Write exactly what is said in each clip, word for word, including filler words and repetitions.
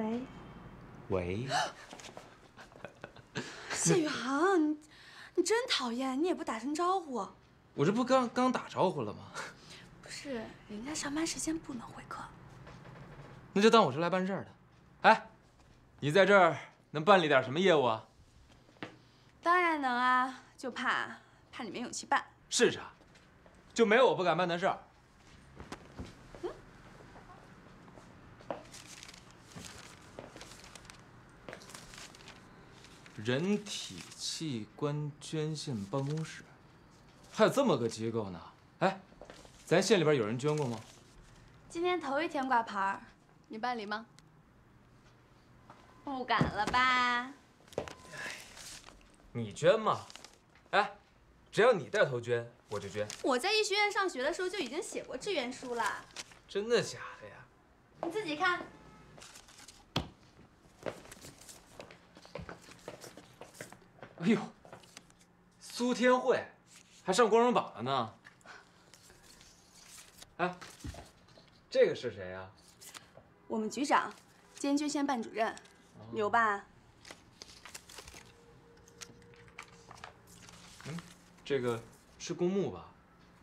喂。 喂。 谢宇航，你你真讨厌，你也不打声招呼。 我这不刚刚打招呼了吗？ 不是，人家上班时间不能会客。 那就当我是来办事儿的。哎，你在这儿能办理点什么业务啊？ 当然能啊，就怕怕你没勇气办。 是啥？就没有我不敢办的事儿。嗯。人体器官捐献办公室，还有这么个机构呢？哎，咱县里边有人捐过吗？ 今天头一天挂牌儿，你办理吗？不敢了吧？ 你捐吗？哎，只要你带头捐，我就捐。 我在医学院上学的时候就已经写过志愿书了。 真的假的呀？ 你自己看。 哎呦，苏天慧，还上光荣榜了呢。哎，这个是谁呀？ 我们局长兼捐献办主任，牛吧？ 嗯，这个是公墓吧？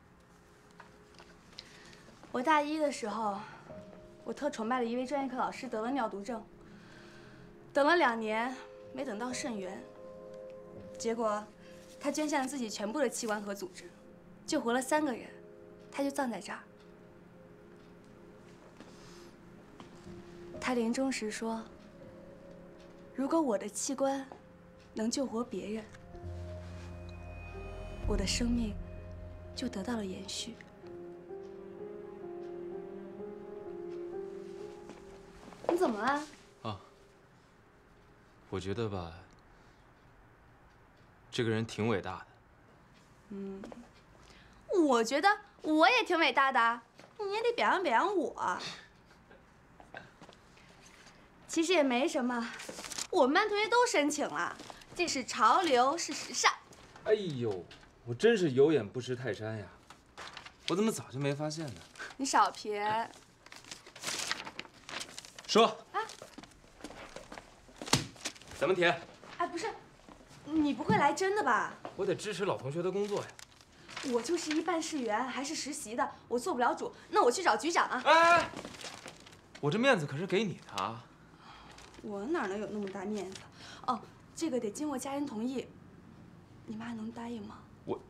我大一的时候，我特崇拜的一位专业课老师得了尿毒症，等了两年没等到肾源，结果他捐献了自己全部的器官和组织，救活了三个人，他就葬在这儿。他临终时说：“如果我的器官能救活别人，我的生命就得到了延续。”你怎么了？ 啊，我觉得吧，这个人挺伟大的。 嗯，我觉得我也挺伟大的，你也得表扬表扬我。其实也没什么，我们班同学都申请了，这是潮流，是时尚。 哎呦，我真是有眼不识泰山呀！我怎么早就没发现呢？ 你少撇。 说。 啊。 怎么填？ 哎，不是，你不会来真的吧？ 我得支持老同学的工作呀。 我就是一办事员，还是实习的，我做不了主，那我去找局长啊。 哎哎哎！我这面子可是给你的啊。 我哪能有那么大面子？哦，这个得经过家人同意，你妈能答应吗？ 我，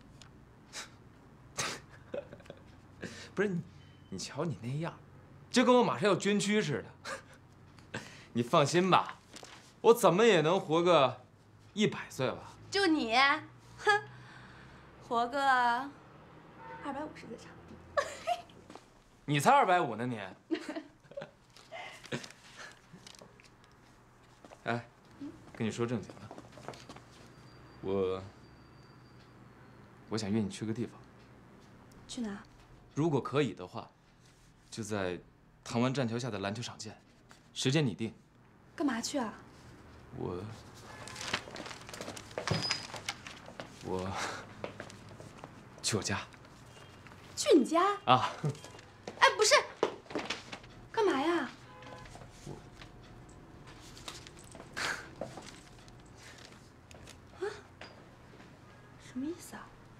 不是你，你瞧你那样，就跟我马上要捐躯似的。你放心吧，我怎么也能活个一百岁吧。 就你，哼，活个二百五十岁差不多。 你才二百五呢你。哎，跟你说正经的，我我想约你去个地方。 去哪？ 如果可以的话，就在唐湾栈桥下的篮球场见，时间你定。 干嘛去啊？ 我我去我家。 去你家？ 啊。 哎，不是，干嘛呀？什么意思啊？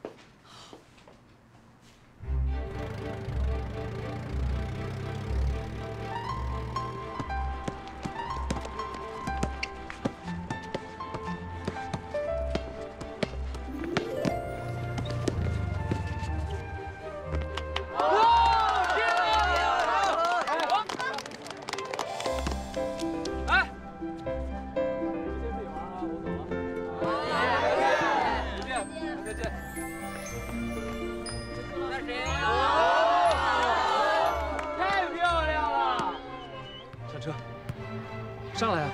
上来啊！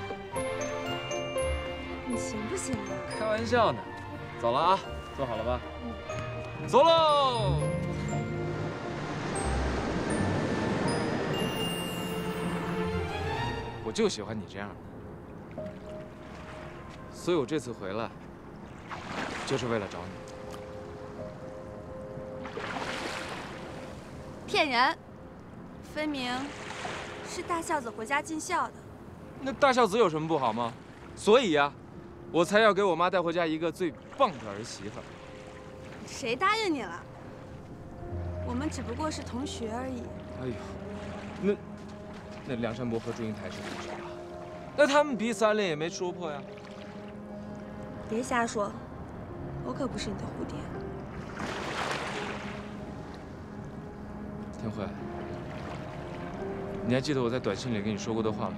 你行不行啊？ 开玩笑呢，走了啊，坐好了吧？嗯，走喽！我就喜欢你这样的，所以我这次回来就是为了找你。 骗人！分明是大孝子回家尽孝的。 那大孝子有什么不好吗？所以呀，我才要给我妈带回家一个最棒的儿媳妇。 谁答应你了？我们只不过是同学而已。 哎呦，那那梁山伯和祝英台是同学啊，那他们彼此暗恋也没说破呀。 别瞎说，我可不是你的蝴蝶。 天慧，你还记得我在短信里跟你说过的话吗？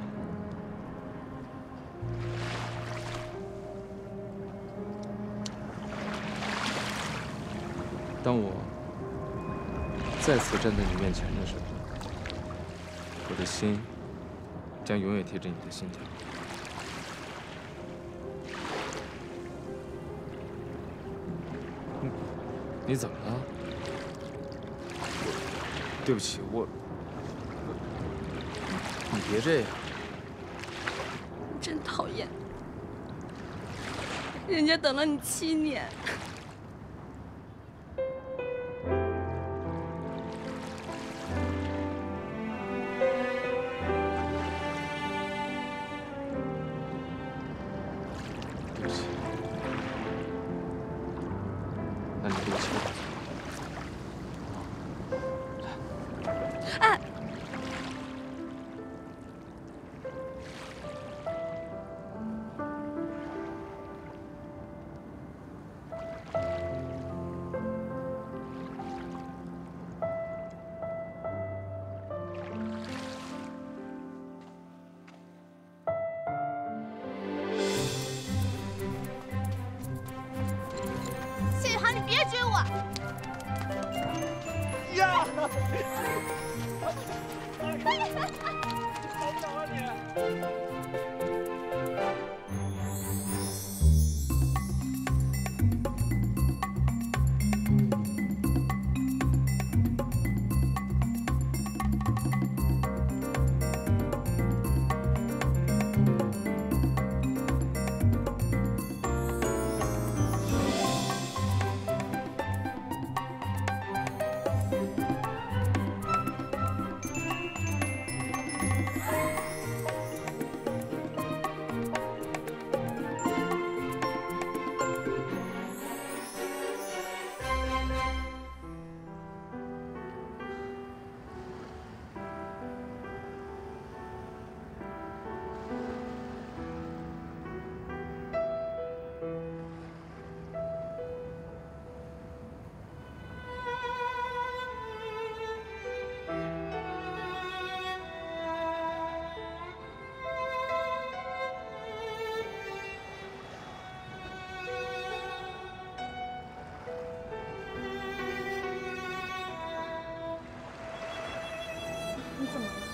当我再次站在你面前的时候，我的心将永远贴着你的心跳。你你怎么了？对不起，我……你别这样。 真讨厌，人家等了你七年。 对不起，那你给我亲我。 哎，谢宇航，你别追我！ 呀！好巧啊你！ 你怎么了？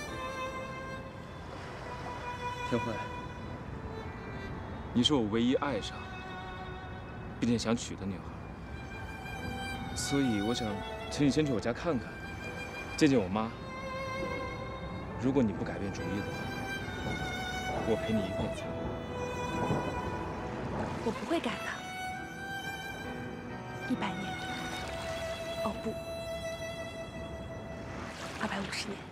天慧，你是我唯一爱上，并且想娶的女孩，所以我想请你先去我家看看，见见我妈。如果你不改变主意的话，我陪你一辈子。 我不会改的。一百年，哦不，二百五十年。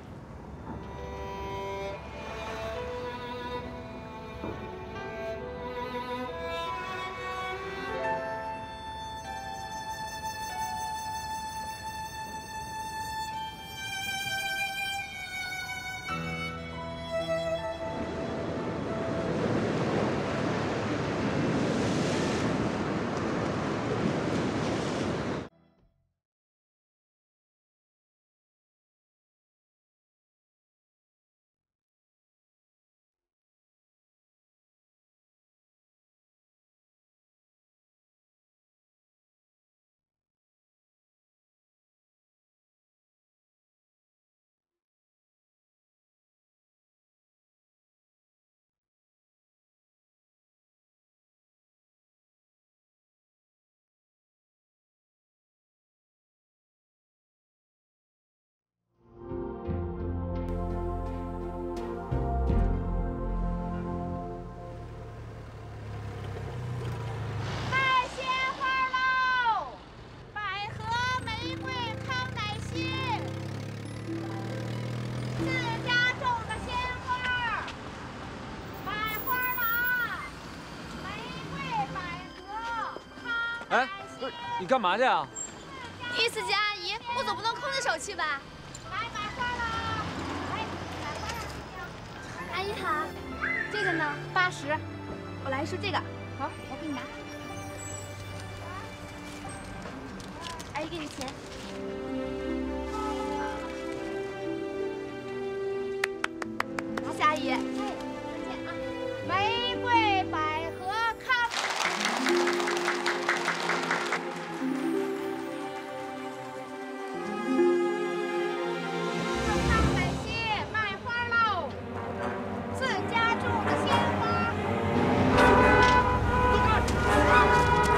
不是，你干嘛去啊？ 意思姐阿姨，我总不能空着手去吧？ 来买花了，来买花了。 阿姨好，这个呢？八十。我来一束这个。好，我给你拿。阿姨给你钱。谢谢阿姨。哎，再见啊。 玫瑰百合康。正当本溪卖花喽，自家种的鲜花。走开！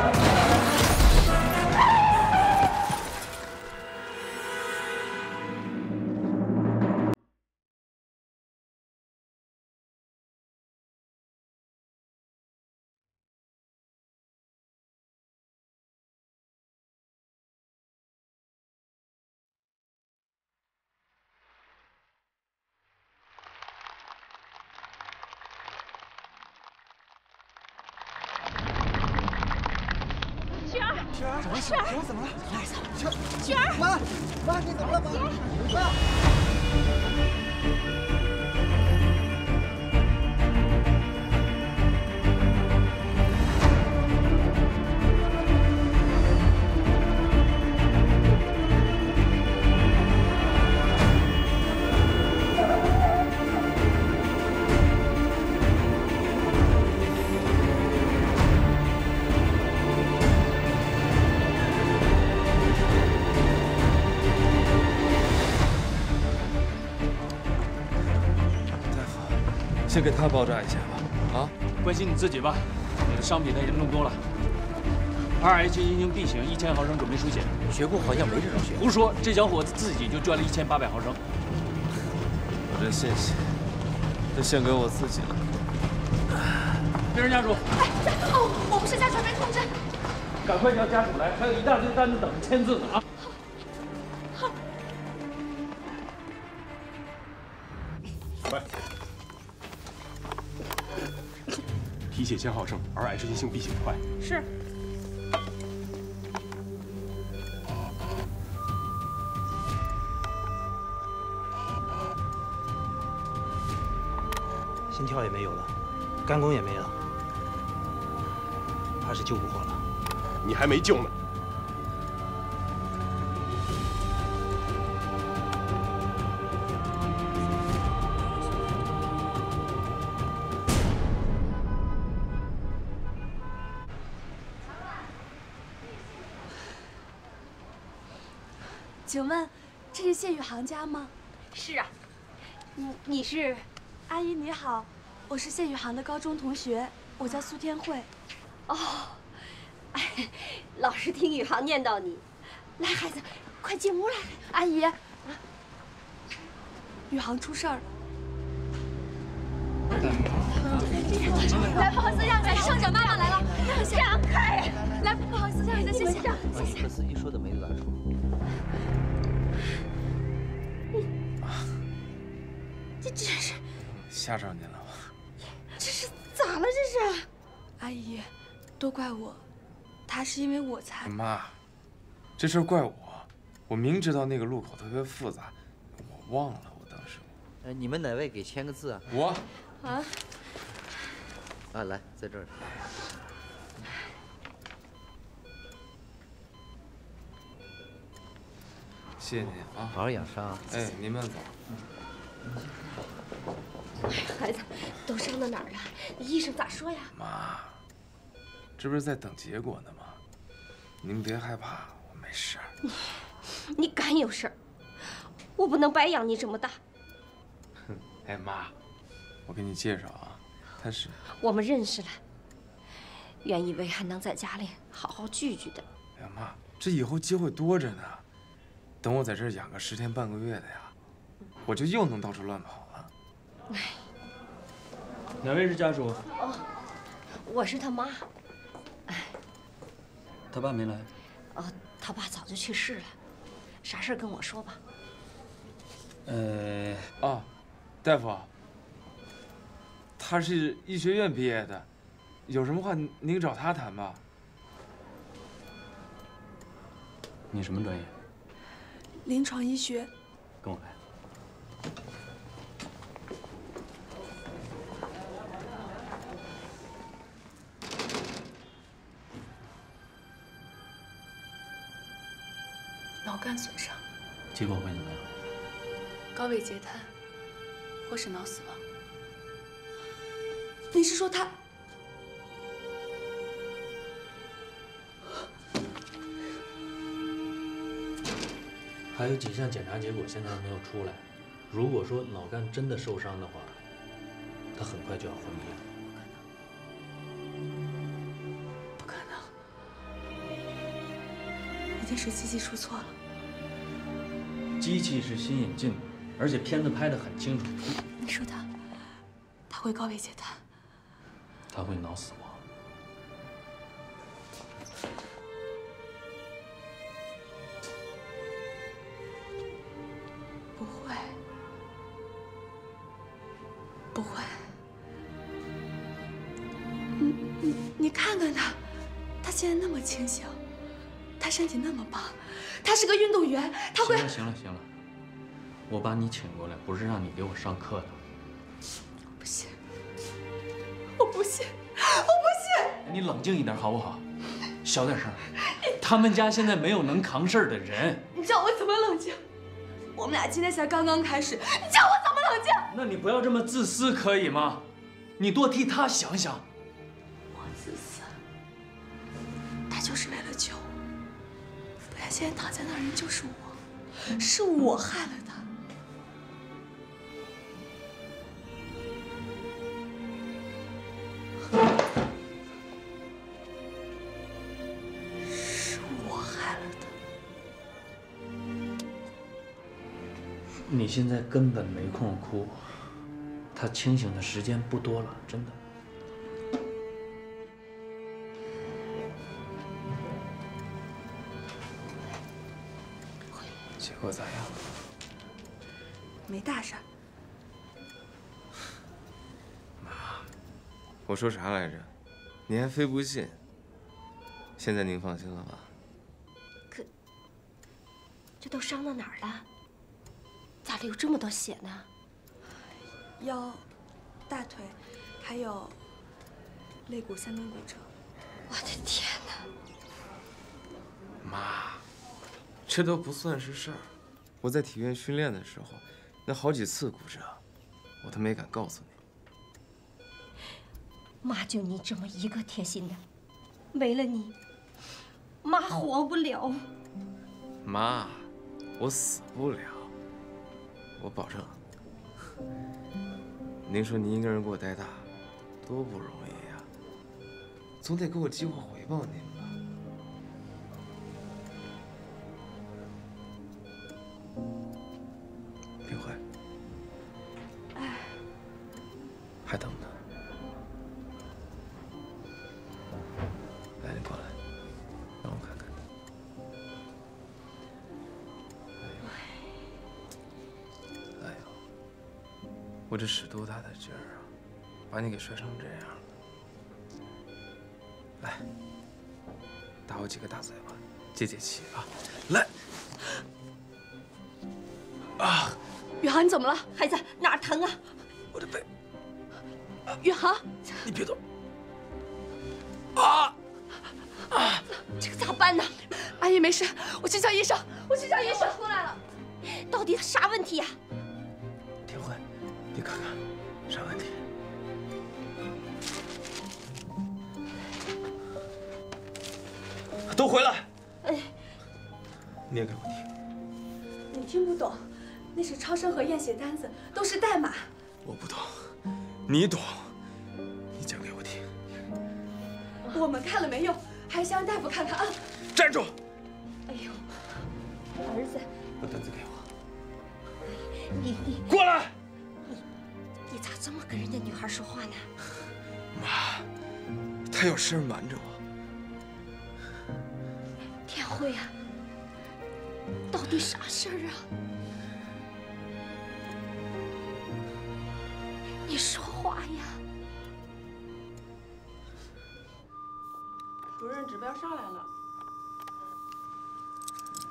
雪儿， 雪儿，怎么了？雪儿怎么了？雪儿， 雪儿， 妈，妈，你怎么了？妈，妈。 先给他包扎一下吧，啊！ 关心你自己吧，你的伤比他严重多了。二 H 阴性 B 型，一千毫升准备输血。 血库好像没这种血。 胡说，这小伙子自己就捐了一千八百毫升。 我这献血都献给我自己了。 病人家属， 哎，哦，我不是家传媒通知。 赶快叫家属来，还有一大堆单子等着签字呢啊！ 喂。提血千毫升 ，R H 阴性 B 型，快！ 是。 心跳也没有了，肝功也没了，怕是救不活了。 你还没救呢。 请问，这是谢宇航家吗？ 是啊，你你是？ 阿姨你好，我是谢宇航的高中同学，我叫苏天慧。 哦，哎，老是听宇航念叨你。来，孩子，快进屋来。 阿姨，啊，宇航出事儿了。来，不好意思，让一下，伤者妈妈来了，让一下， 让开！ 来，不好意思，让一下，谢谢。 谢谢。司机说的没短处。 这真是吓着您了吧？ 这是咋了？这是？ 阿姨，都怪我，他是因为我才…… 妈，这事儿怪我，我明知道那个路口特别复杂，我忘了，我当时。 呃，你们哪位给签个字啊？ 我。 啊。 啊，来，在这儿。 谢谢您啊， 好好养伤啊。 哎，您慢走。 孩子，都伤到哪儿了？医生咋说呀？ 妈，这不是在等结果呢吗？您别害怕，我没事儿。 你，你敢有事儿？我不能白养你这么大。 哼，哎妈，我给你介绍啊，他是…… 我们认识了，原以为还能在家里好好聚聚的。 哎呀妈，这以后机会多着呢。等我在这儿养个十天半个月的呀，我就又能到处乱跑了。 哎， 哪位是家属？ 哦，我是他妈。哎， 他爸没来。 哦，他爸早就去世了。啥事儿跟我说吧。 呃， 啊，大夫，他是医学院毕业的，有什么话您找他谈吧。 你什么专业？ 临床医学。 跟我来。 脑干损伤， 结果会怎么样？ 高位截瘫，或是脑死亡。你是说他？ 还有几项检查结果现在没有出来。如果说脑干真的受伤的话，他很快就要昏迷了。 不可能，一定是机器出错了。 机器是新引进的，而且片子拍得很清楚。 你说他，他会高位截瘫， 他会脑死亡。 不会，不会。你你你看看他，他现在那么清醒，他身体那么棒，他是个运动员，他会。 行了行了行了，我把你请过来不是让你给我上课的。 我不信，我不信，我不信！ 你冷静一点好不好？小点声。他们家现在没有能扛事儿的人。 你叫我怎么冷静？我们俩今天才刚刚开始，你叫我怎么冷静？ 那你不要这么自私，可以吗？你多替他想想。 我自私，他就是为了救我，不然现在躺在那儿人就是我，是我害了他。是我害了他。 你现在根本没空哭，他清醒的时间不多了，真的。 结果咋样？ 没大事儿。 我说啥来着？您还非不信。现在您放心了吧？ 可，这都伤到哪儿了？咋流这么多血呢？ 腰、大腿，还有肋骨三根骨折。 我的天哪！ 妈，这都不算是事儿。我在体院训练的时候，那好几次骨折，我都没敢告诉你。 妈就你这么一个贴心的，没了你，妈活不了。 妈，我死不了，我保证。您说您一个人给我带大，多不容易呀，总得给我机会回报您吧。林慧， 哎， 还等呢。来，你过来，让我看看。哎呦，我这使多大的劲儿啊，把你给摔成这样了。来，打我几个大嘴巴，解解气啊！来，啊！ 宇航，你怎么了？ 孩子哪儿疼啊？ 我的背。 宇航， 你别动。啊！ 啊！这个咋办呢？ 阿姨没事，我去叫医生，我去叫医生。 出来了，到底啥问题呀？ 田慧，你看看，啥问题？都回来！哎，你也给我听。 你听不懂，那是超声和验血单子，都是代码。 我不懂，你懂。你讲给我听。 我们看了没用，还是先让大夫看看啊！ 站住！ 哎呦，儿子， 把单子给我。 你你过来！ 你你咋这么跟人家女孩说话呢？ 妈，她有事瞒着我。 田慧啊，到底啥事儿啊？你说话呀！ 主任，指标上来了。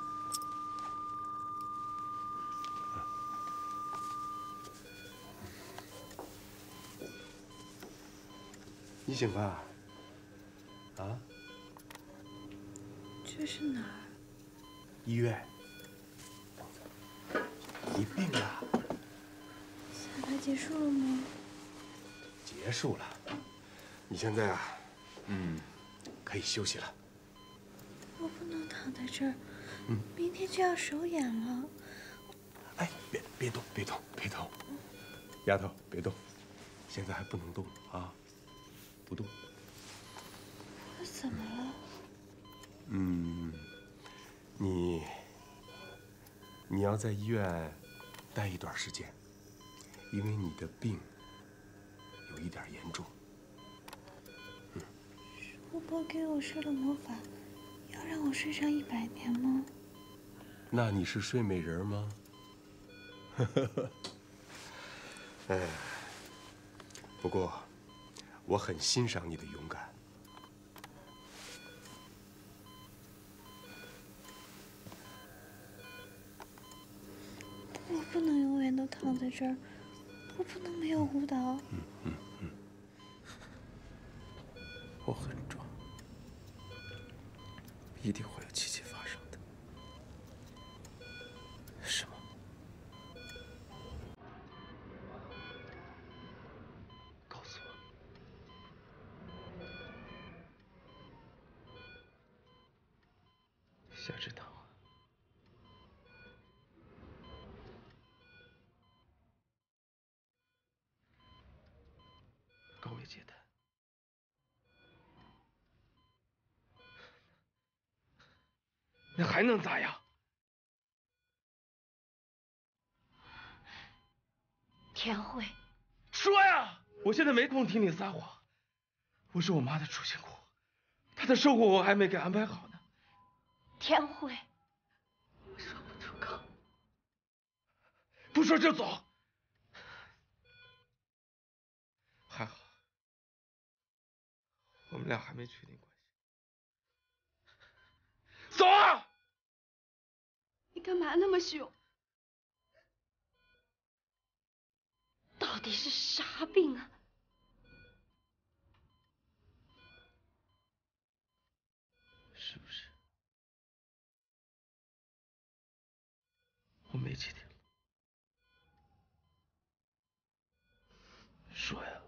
你醒吧？啊？ 这是哪儿？ 医院。你病了？ 下台结束了吗？ 结束了。你现在啊，嗯，可以休息了。 我不能躺在这儿，嗯，明天就要首演了。 哎，别别动，别动，别动，丫头，别动，现在还不能动啊，不动。 我怎么了？ 嗯，你你要在医院待一段时间，因为你的病有一点严重。 嗯，巫婆给我施了魔法，要让我睡上一百年吗？ 那你是睡美人吗？哎，不过我很欣赏你的勇敢。 我不能永远都躺在这儿，我不能没有舞蹈。 嗯嗯嗯。 我很壮，一定会有奇迹发生的，是吗？告诉我，夏之堂。高位接待，那还能咋样？ 田慧， 说呀！我现在没空听你撒谎。我是我妈的主心骨，她的生活我还没给安排好呢。 田慧，我说不出口。 不说就走。还好，我们俩还没确定关系。走啊！ 你干嘛那么凶？ 到底是啥病啊？ 是不是？我没几天了。说呀。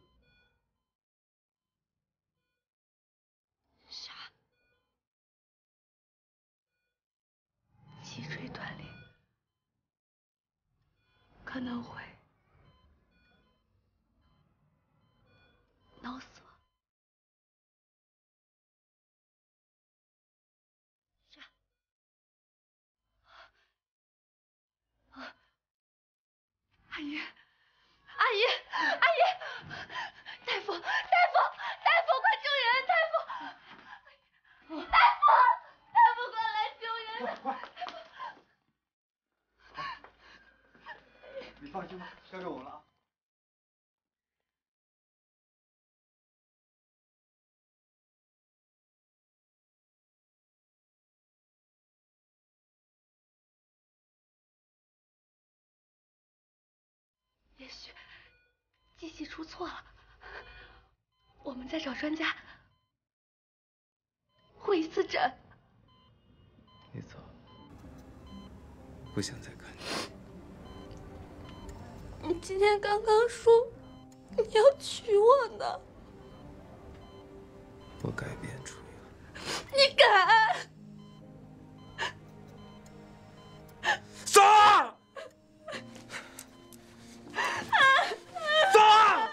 啥？ 脊椎断裂，可能会脑死亡。 啥？ 啊！阿姨，阿姨，阿姨，大夫，大夫，大夫，快救人！大夫，大夫，大夫，快来救人！ 快快！你放心吧，交给我了啊。 也许机器出错了，我们再找专家会一次诊。 你走，不想再看你。 你今天刚刚说你要娶我呢， 我改变主意了。 你敢？ 走啊！走啊！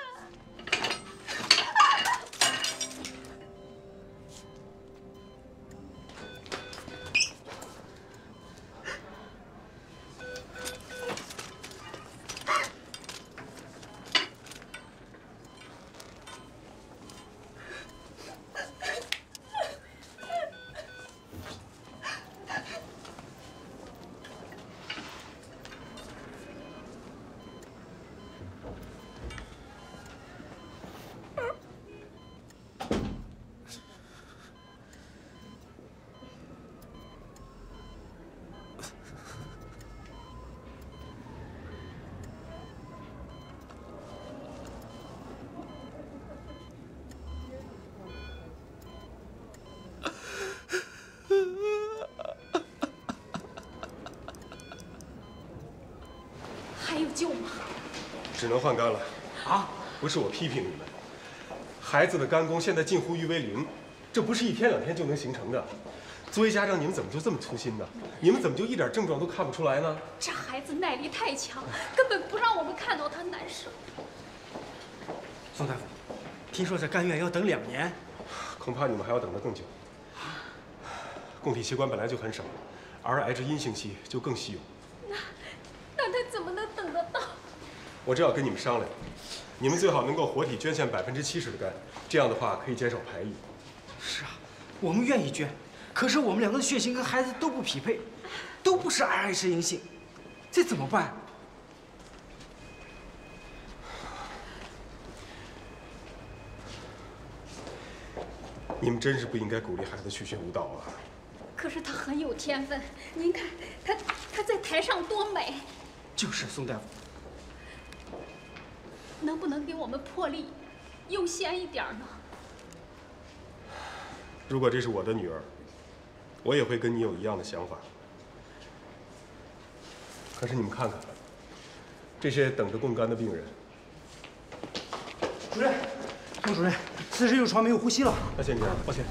只能换肝了。啊？不是我批评你们，孩子的肝功现在近乎于为零，这不是一天两天就能形成的。作为家长，你们怎么就这么粗心呢？你们怎么就一点症状都看不出来呢？ 这孩子耐力太强，根本不让我们看到他难受。 宋大夫，听说这甘愿要等两年， 恐怕你们还要等得更久。供体器官本来就很少，而癌症阴性期就更稀有。 那那他怎么能等得到？ 我正要跟你们商量，你们最好能够活体捐献百分之七十的肝，这样的话可以减少排异。 是啊，我们愿意捐，可是我们两个的血型跟孩子都不匹配，都不是 R H 阴性，这怎么办？ 你们真是不应该鼓励孩子去学舞蹈啊！ 可是他很有天分，您看他他在台上多美。 就是宋大夫， 能不能给我们破例优先一点呢？ 如果这是我的女儿，我也会跟你有一样的想法。可是你们看看，这些等着供肝的病人。 主任，宋主任，四十六床没有呼吸了。 那先这样，抱歉。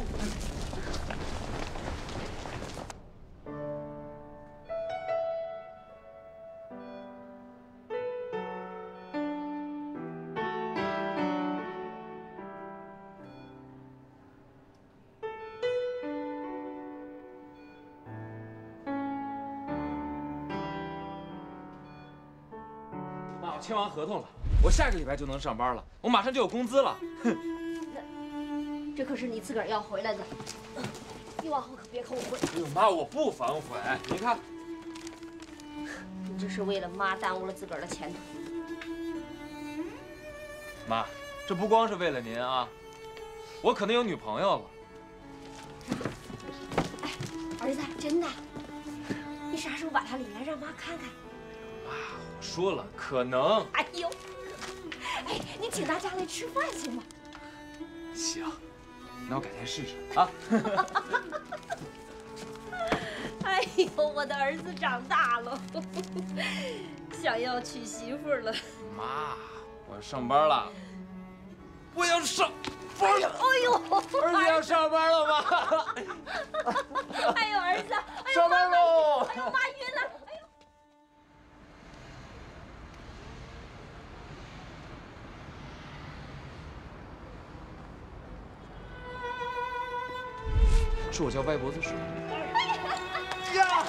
妈，我签完合同了，我下个礼拜就能上班了，我马上就有工资了。哼， 这可是你自个儿要回来的，你往后可别后悔。 哎呦妈，我不反悔，你看， 你这是为了妈耽误了自个儿的前途。 妈，这不光是为了您啊，我可能有女朋友了。 哎，儿子，真的，你啥时候把她领来让妈看看？ 妈，我说了，可能。 哎呦，哎，你请大家来吃饭行吗？ 行，那我改天试试啊。 哎呦，我的儿子长大了，想要娶媳妇了。 妈，我要上班了，我要上班了。 哎呦， 儿子要上班了吗？ 哎呦，儿子，哎呦， 上班喽！ 哎呦，妈晕了。哎呦。 是我叫歪脖子叔。 呀！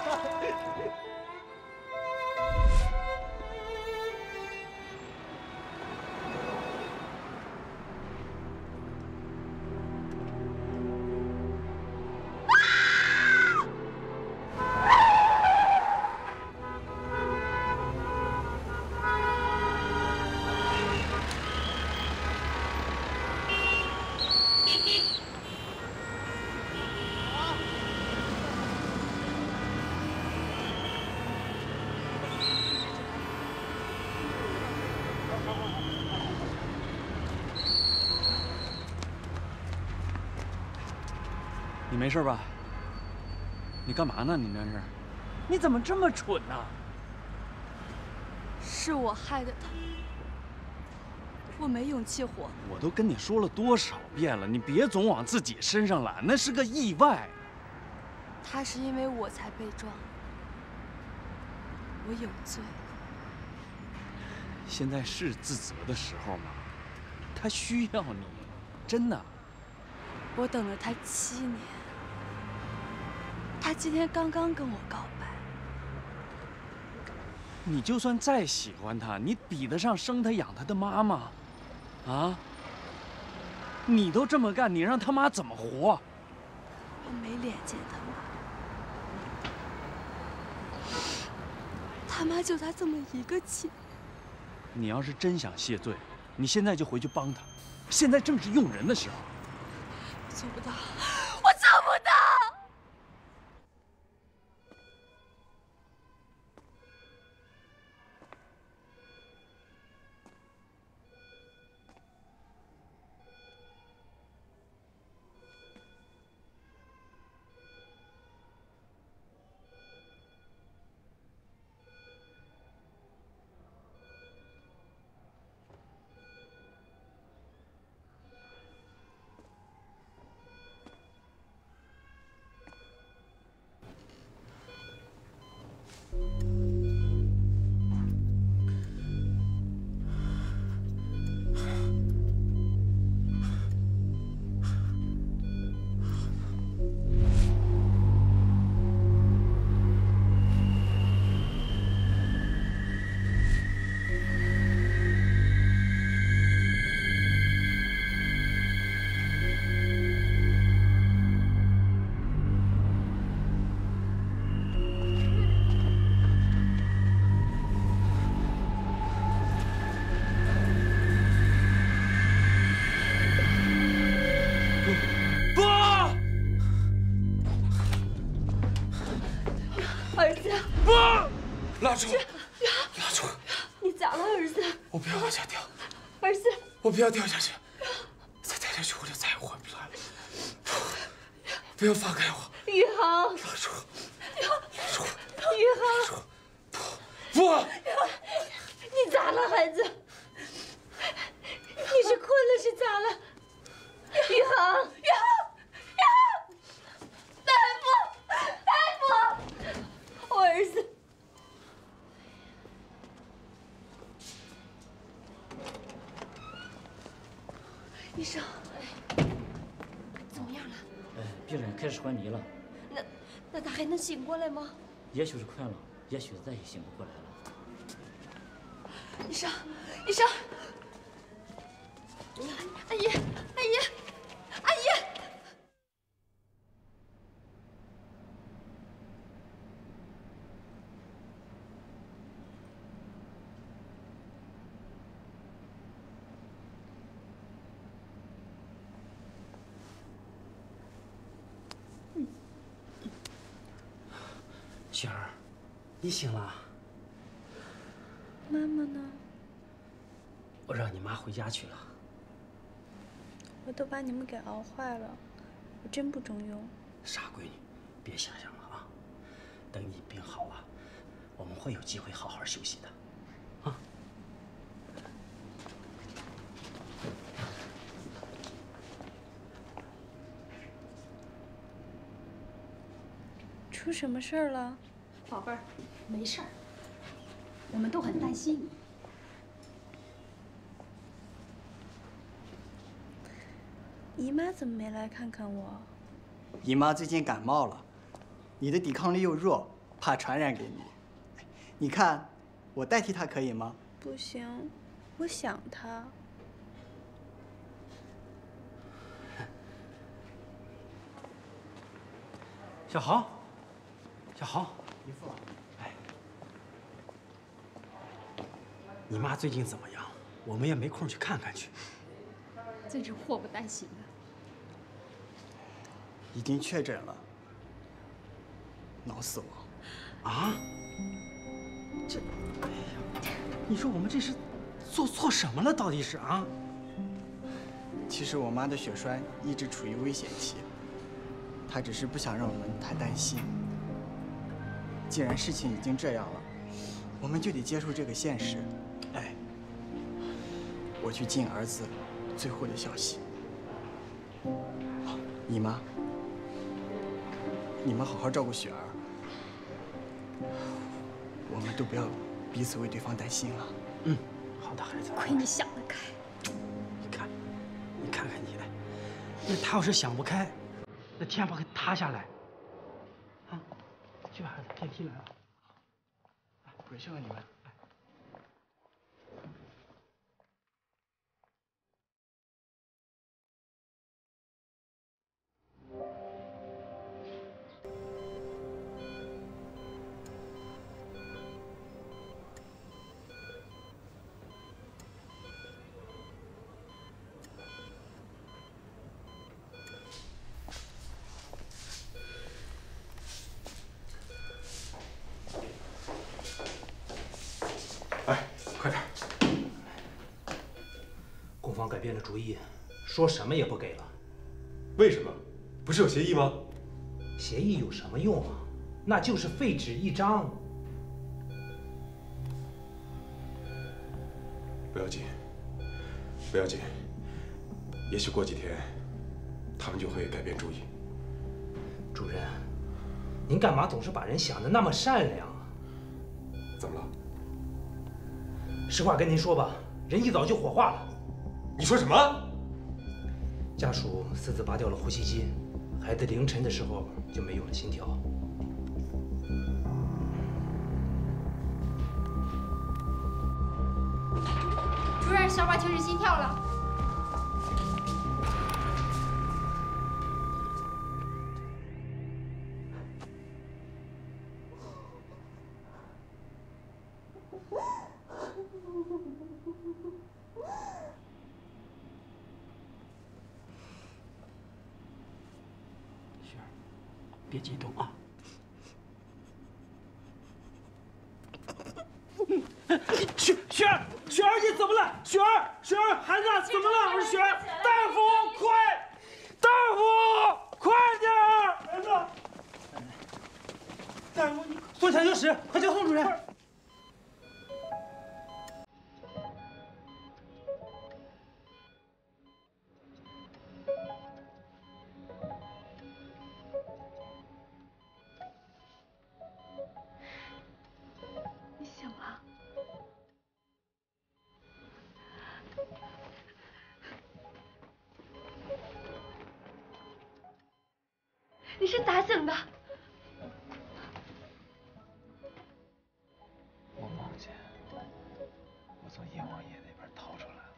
你没事吧？你干嘛呢？你这是？你怎么这么蠢呢？ 是我害的他，我没勇气活。 我都跟你说了多少遍了，你别总往自己身上揽，那是个意外。 他是因为我才被撞，我有罪。 现在是自责的时候吗？他需要你，真的。 我等了他七年。他今天刚刚跟我告白。 你就算再喜欢他，你比得上生他养他的妈吗？啊？你都这么干，你让他妈怎么活？ 我没脸见他妈，他妈就他这么一个亲。 你要是真想谢罪，你现在就回去帮他，现在正是用人的时候。 做不到，我做不到。 拉住！拉住！ 你咋了，儿子？ 我不要往下掉。 儿子， 我不要掉下去，再掉下去我就再也回不来了。不要放开我！ 宇航， 拉住！ 拉住！宇航， 不！ 你咋了，孩子？你是困了是咋了？宇航，宇航，宇航！大夫，大夫，我儿子。医生，怎么样了？ 哎，病人开始昏迷了。 那那他还能醒过来吗？ 也许是困了，也许再也醒不过来了。 医生，医生，阿姨，阿姨，阿姨。 雪儿，你醒了？ 妈妈呢？ 我让你妈回家去了。 我都把你们给熬坏了，我真不中用。 傻闺女，别想想了啊！等你病好了，我们会有机会好好休息的，啊！ 出什么事儿了？ 宝贝儿，没事儿，我们都很担心你。 姨妈怎么没来看看我？ 姨妈最近感冒了，你的抵抗力又弱，怕传染给你。你看，我代替她可以吗？ 不行，我想她。 小豪，小豪， 姨父， 哎，你妈最近怎么样？我们也没空去看看去。 真是祸不单行啊！ 已经确诊了，脑死亡。 啊？这，哎呀，你说我们这是做错什么了？到底是啊？ 其实我妈的血栓一直处于危险期，她只是不想让我们太担心。既然事情已经这样了，我们就得接受这个现实。哎，我去尽儿子最后的消息。姨妈，你们好好照顾雪儿，我们都不要彼此为对方担心了。 嗯，好的，孩子。 亏你想得开。 你看，你看看你，那他要是想不开，那天不会塌下来。啊，去吧，孩子，电梯来了。 回去了，你们。 快点！ 供方改变了主意，说什么也不给了。 为什么？不是有协议吗？ 协议有什么用啊？那就是废纸一张。 不要紧，不要紧，也许过几天，他们就会改变主意。 主任，您干嘛总是把人想得那么善良啊？ 怎么了？ 实话跟您说吧，人一早就火化了。 你说什么？ 家属私自拔掉了呼吸机，孩子凌晨的时候就没有了心跳。 主任，小宝停止心跳了。 雪儿，别激动啊。 雪儿，雪儿，你怎么了？雪儿，雪儿，孩子怎么了？我说雪儿，大夫，快，大夫，快点儿！孩子，大夫，你送抢救室，快叫宋主任。 你醒了？你是咋醒的？ 我梦见我从阎王爷那边逃出来了。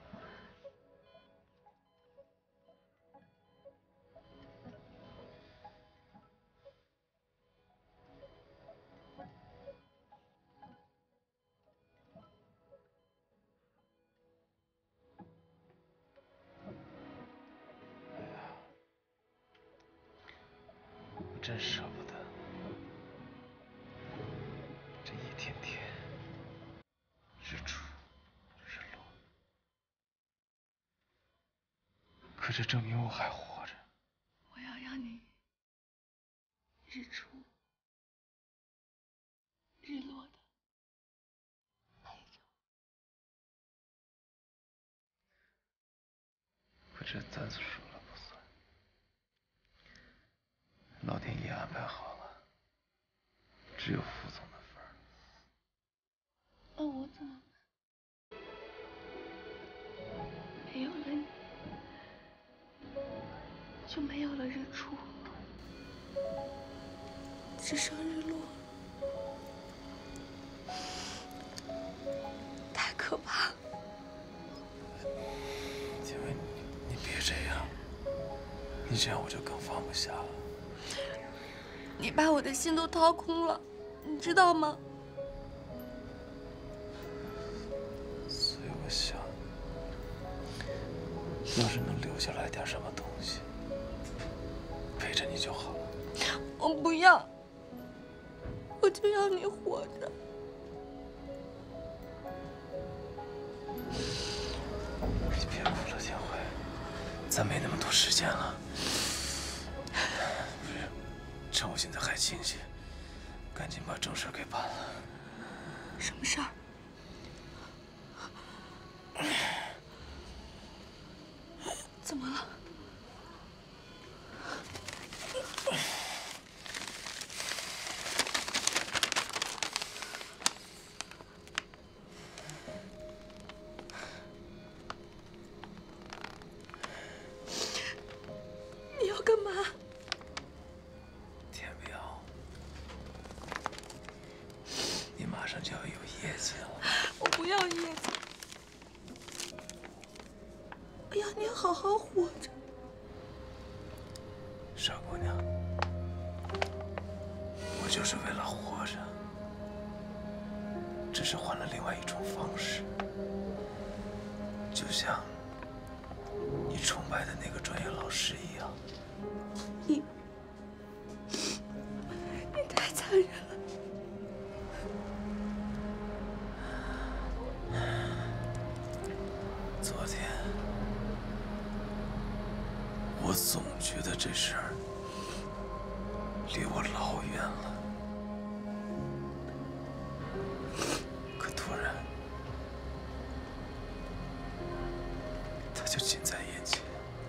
我真舍不得，这一天天日出日落，可这证明我还活着。 我要让你日出日落的陪着可这咱说了不算，老天爷安排好了，只有服从的份儿。 那我怎么办？没有了你，就没有了日出，只剩日落，太可怕了。 姐妹，你别这样，你这样我就更放不下了。 你把我的心都掏空了，你知道吗？ 所以我想，要是能留下来点什么东西，陪着你就好了。 我不要，我就要你活着。 你别哭了，天辉，咱没那么多时间了。不是，趁我现在还清醒，赶紧把正事给办了。 什么事儿？怎么了？你要干嘛？ 天彪，你马上就要有业绩了。 我不要叶子，我要你好好活着。 傻姑娘，我就是为了活着，只是换了另外一种方式，就像你崇拜的那个专业老师一样。 你，你太残忍了。 昨天，我总觉得这事儿离我老远了，可突然，它就近在眼前。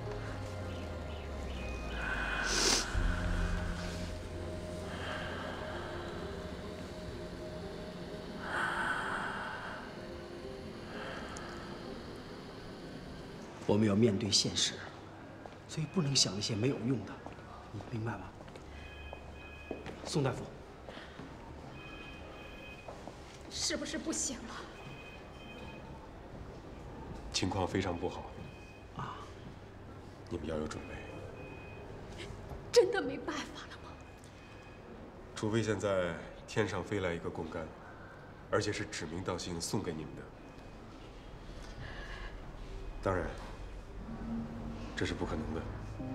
我们要面对现实，所以不能想那些没有用的，你明白吗？宋大夫， 是不是不行了？ 情况非常不好啊！ 你们要有准备。 真的没办法了吗？ 除非现在天上飞来一个供干，而且是指名道姓送给你们的。当然，这是不可能的。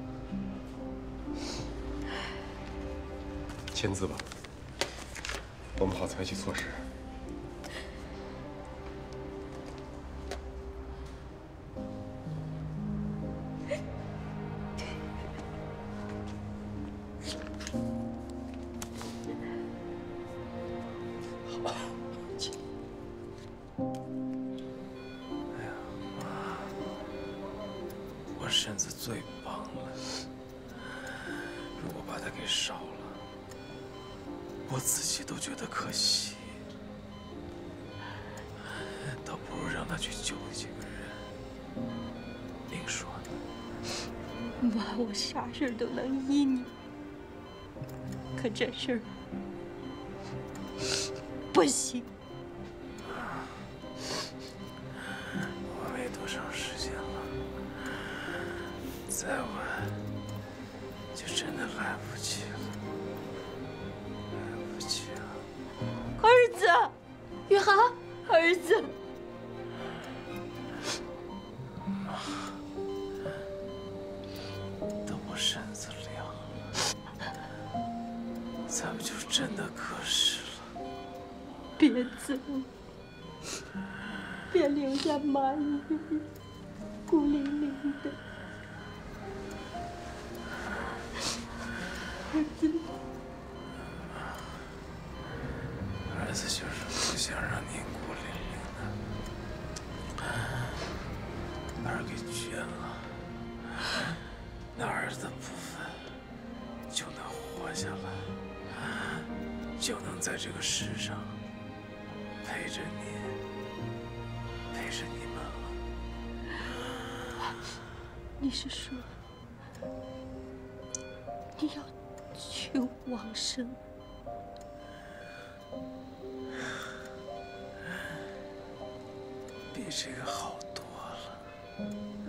签字吧，我们好采取措施。 身子最棒了。如果把它给烧了，我自己都觉得可惜。倒不如让他去救几个人。您说呢？ 妈，我啥事都能依你，可这事儿不行。 我没多长时间了，再晚就真的来不及了，来不及了。 儿子，宇航，儿子。 等我身子凉了，咱们就真的可视了。 别走，别留下妈一个人孤零零的。儿子， 儿子就是不想让您孤零零的，把儿给捐了，那儿子的部分就能活下来，就能在这个世上陪着您，陪着你们了。 你是说你要去往生？ 比这个好多了。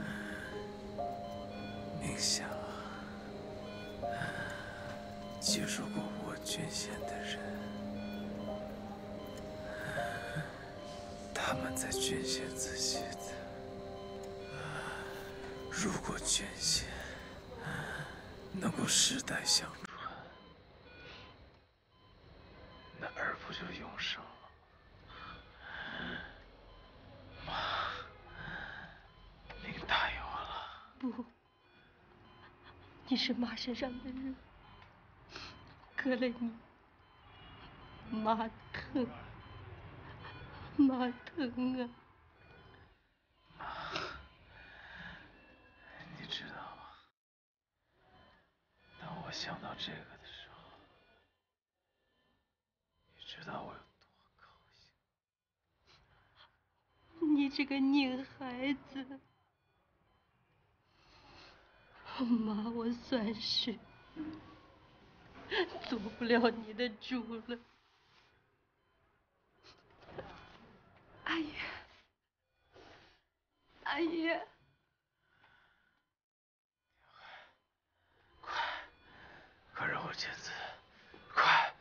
您想啊，接受过我捐献的人，他们在捐献自己的。如果捐献能够世代相传，那儿不就永生了？妈，您答应我了？ 不，你是妈身上的人，割了你，妈疼，妈疼啊！ 你知道吗？当我想到这个的时候，你知道我有多高兴？ 你这个拧孩子，妈，我算是做不了你的主了。阿姨，阿姨。 快让我签字，快！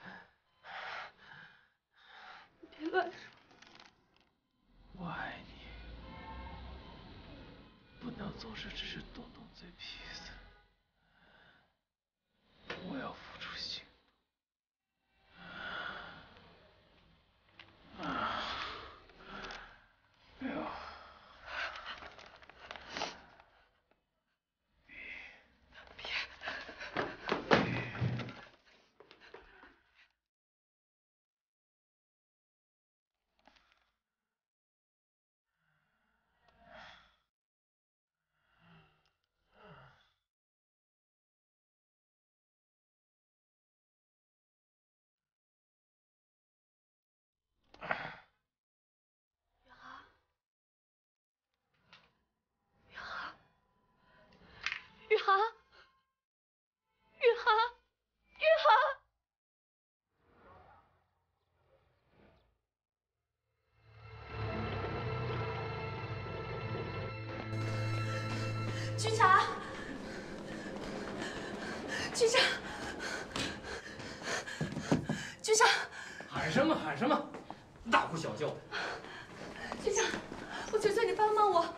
别乱说。 我爱你，不能总是只是动动嘴皮子。我要付出行动。啊！六。 宇航，宇航，宇航！ 局长，局长，局长， 喊什么喊什么，大呼小叫！ 局长，我求求你帮帮我。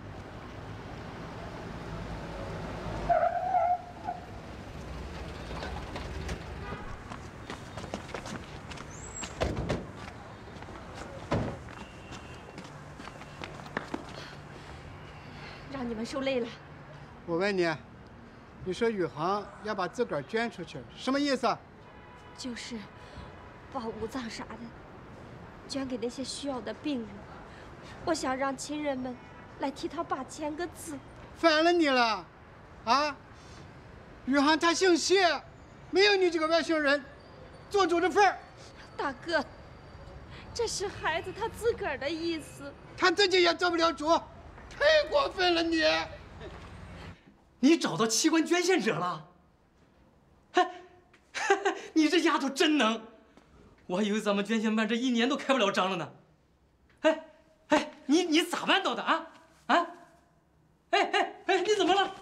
让你们受累了。 我问你，你说宇航要把自个儿捐出去，什么意思？ 就是把五脏啥的捐给那些需要的病人。我想让亲人们来替他爸签个字， 烦了你了，啊？宇航他姓谢，没有你这个外星人做主的份儿。 大哥，这是孩子他自个儿的意思， 他自己也做不了主，太过分了你！ 你找到器官捐献者了？嘿，你这丫头真能！我还以为咱们捐献办这一年都开不了张了呢。哎哎，你你咋办到的啊啊？哎哎哎，你怎么了？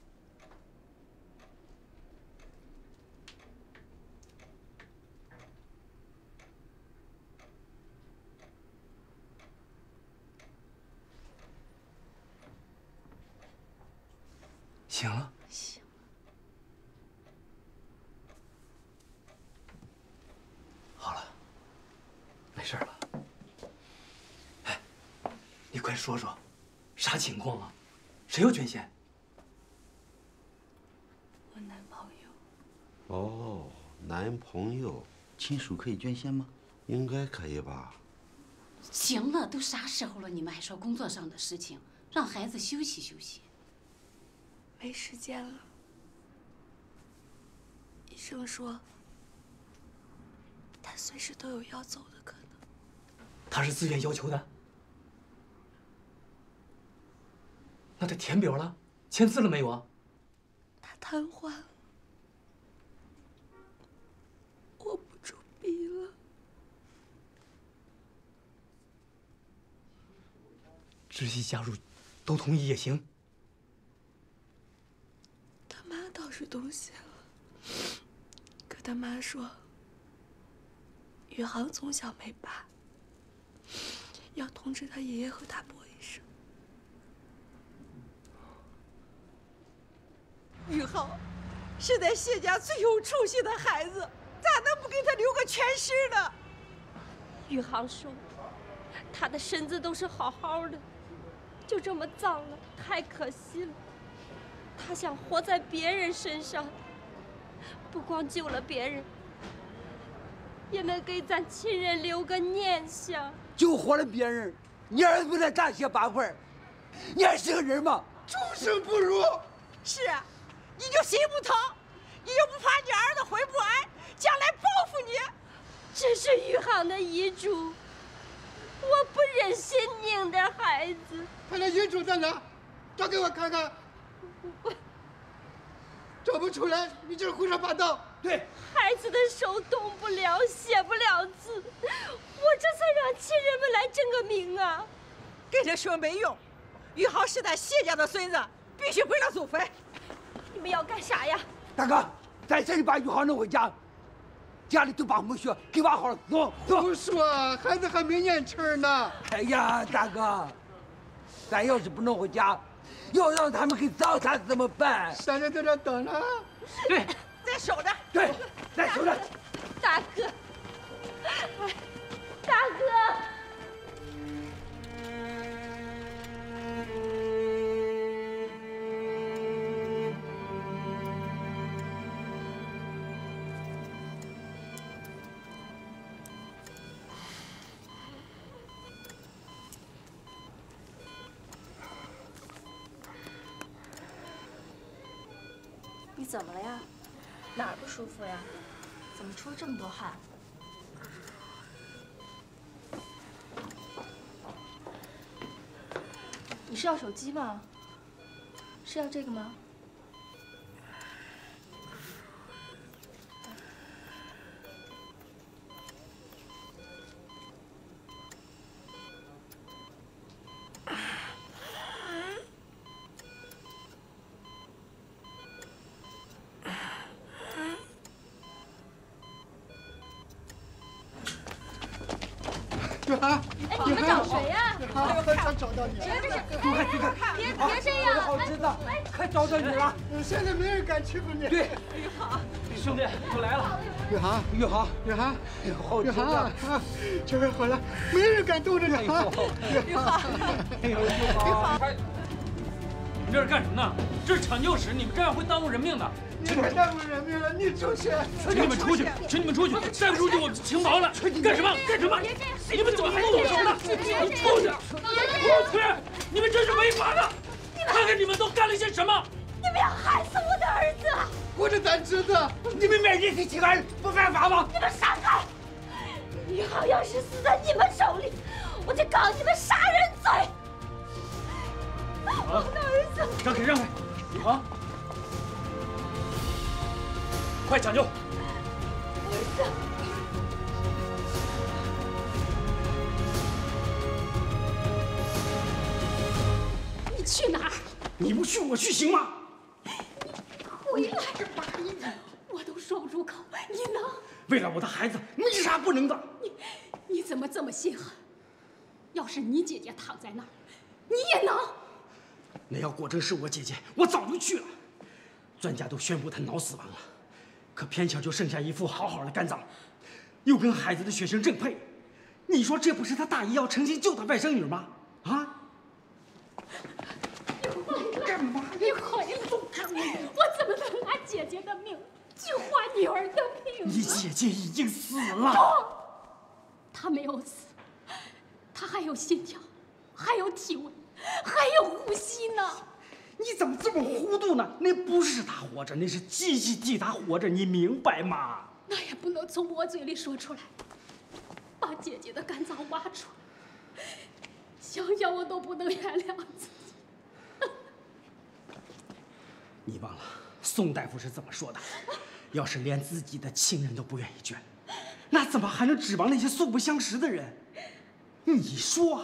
醒了。 行。 好了，没事了。哎，你快说说，啥情况啊？谁要捐献？ 我男朋友。 哦，男朋友， 亲属可以捐献吗？ 应该可以吧？ 行了，都啥时候了，你们还说工作上的事情，让孩子休息休息。 没时间了。医生说，他随时都有要走的可能。 他是自愿要求的？那他填表了，签字了没有啊？ 他瘫痪了，握不住笔了。 直系家属都同意也行。 他妈倒是同意了，可他妈说，宇航从小没爸，要通知他爷爷和他伯一声。 宇航是咱谢家最有出息的孩子，咋能不给他留个全尸呢？ 宇航说，他的身子都是好好的，就这么脏了，太可惜了。他想活在别人身上，不光救了别人，也能给咱亲人留个念想。 救活了别人，你儿子不得大卸八块？你还是个人吗？ 畜生不如！ 是啊，你就心不疼，你就不怕你儿子回不来，将来报复你？ 这是宇航的遗嘱，我不忍心拧着孩子。 他的遗嘱在哪？找给我看看。找不出来，你就是胡说八道。 对， 孩子的手动不了，写不了字，我这才让亲人们来争个名啊！ 跟他说没用，宇航是咱谢家的孙子，必须归了祖坟。 你们要干啥呀？ 大哥，咱现在把宇航弄回家，家里都把墓穴给挖好了，走走。 不说，孩子还没念成呢。 哎呀，大哥，咱要是不弄回家，要让他们给糟蹋怎么办？ 咱就在这等着。 对， 再守着。 对，再守着。 大哥，大哥。 你怎么了呀？哪儿不舒服呀？怎么出了这么多汗？你是要手机吗？是要这个吗？ 宇航， 哎，你们找谁呀？ 宇航，我想找到你。 别别别， 快快快！ 别别这样！ 好侄子，快找到你了！ 现在没人敢欺负你。 对， 宇航， 兄弟，我来了。 宇航， 宇航， 宇航， 好侄子， 宇航啊！这回好了，没人敢动着你。 宇航， 哎呦，宇航， 你这是干什么呢？这是抢救室，你们这样会耽误人命的。 你别耽误人命了，你出去！ 请你们出去，请你们出去，再不出去我请保了。干什么？干什么？你们怎么还动手呢？你出去！出去！你们这是违法的！看看你们都干了些什么？ 你们要害死我的儿子！ 我是咱侄子，你们面前欺儿不犯法吗？ 你们闪开！宇航要是死在你们手里，我就告你们杀人罪！我的儿子， 让开，让开！宇航，快抢救！ 儿子。 你去哪儿？ 你不去，我去行吗？ 回来！我都说不出口，你能？ 为了我的孩子，没啥不能的。 你你怎么这么心狠？要是你姐姐躺在那儿，你也能？ 那要果真是我姐姐，我早就去了。专家都宣布她脑死亡了，可偏巧就剩下一副好好的肝脏，又跟孩子的血型正配。你说这不是他大姨要诚心救他外甥女吗？啊？ 干嘛？你回来！我怎么能拿姐姐的命去换女儿的命？ 你姐姐已经死了。 她没有死，她还有心跳，还有体温，还有呼吸呢。 你怎么这么糊涂呢？那不是她活着，那是机器替她活着，你明白吗？ 那也不能从我嘴里说出来。把姐姐的肝脏挖出来，想想我都不能原谅自己。 你忘了，宋大夫是怎么说的？要是连自己的亲人都不愿意捐，那怎么还能指望那些素不相识的人？你说？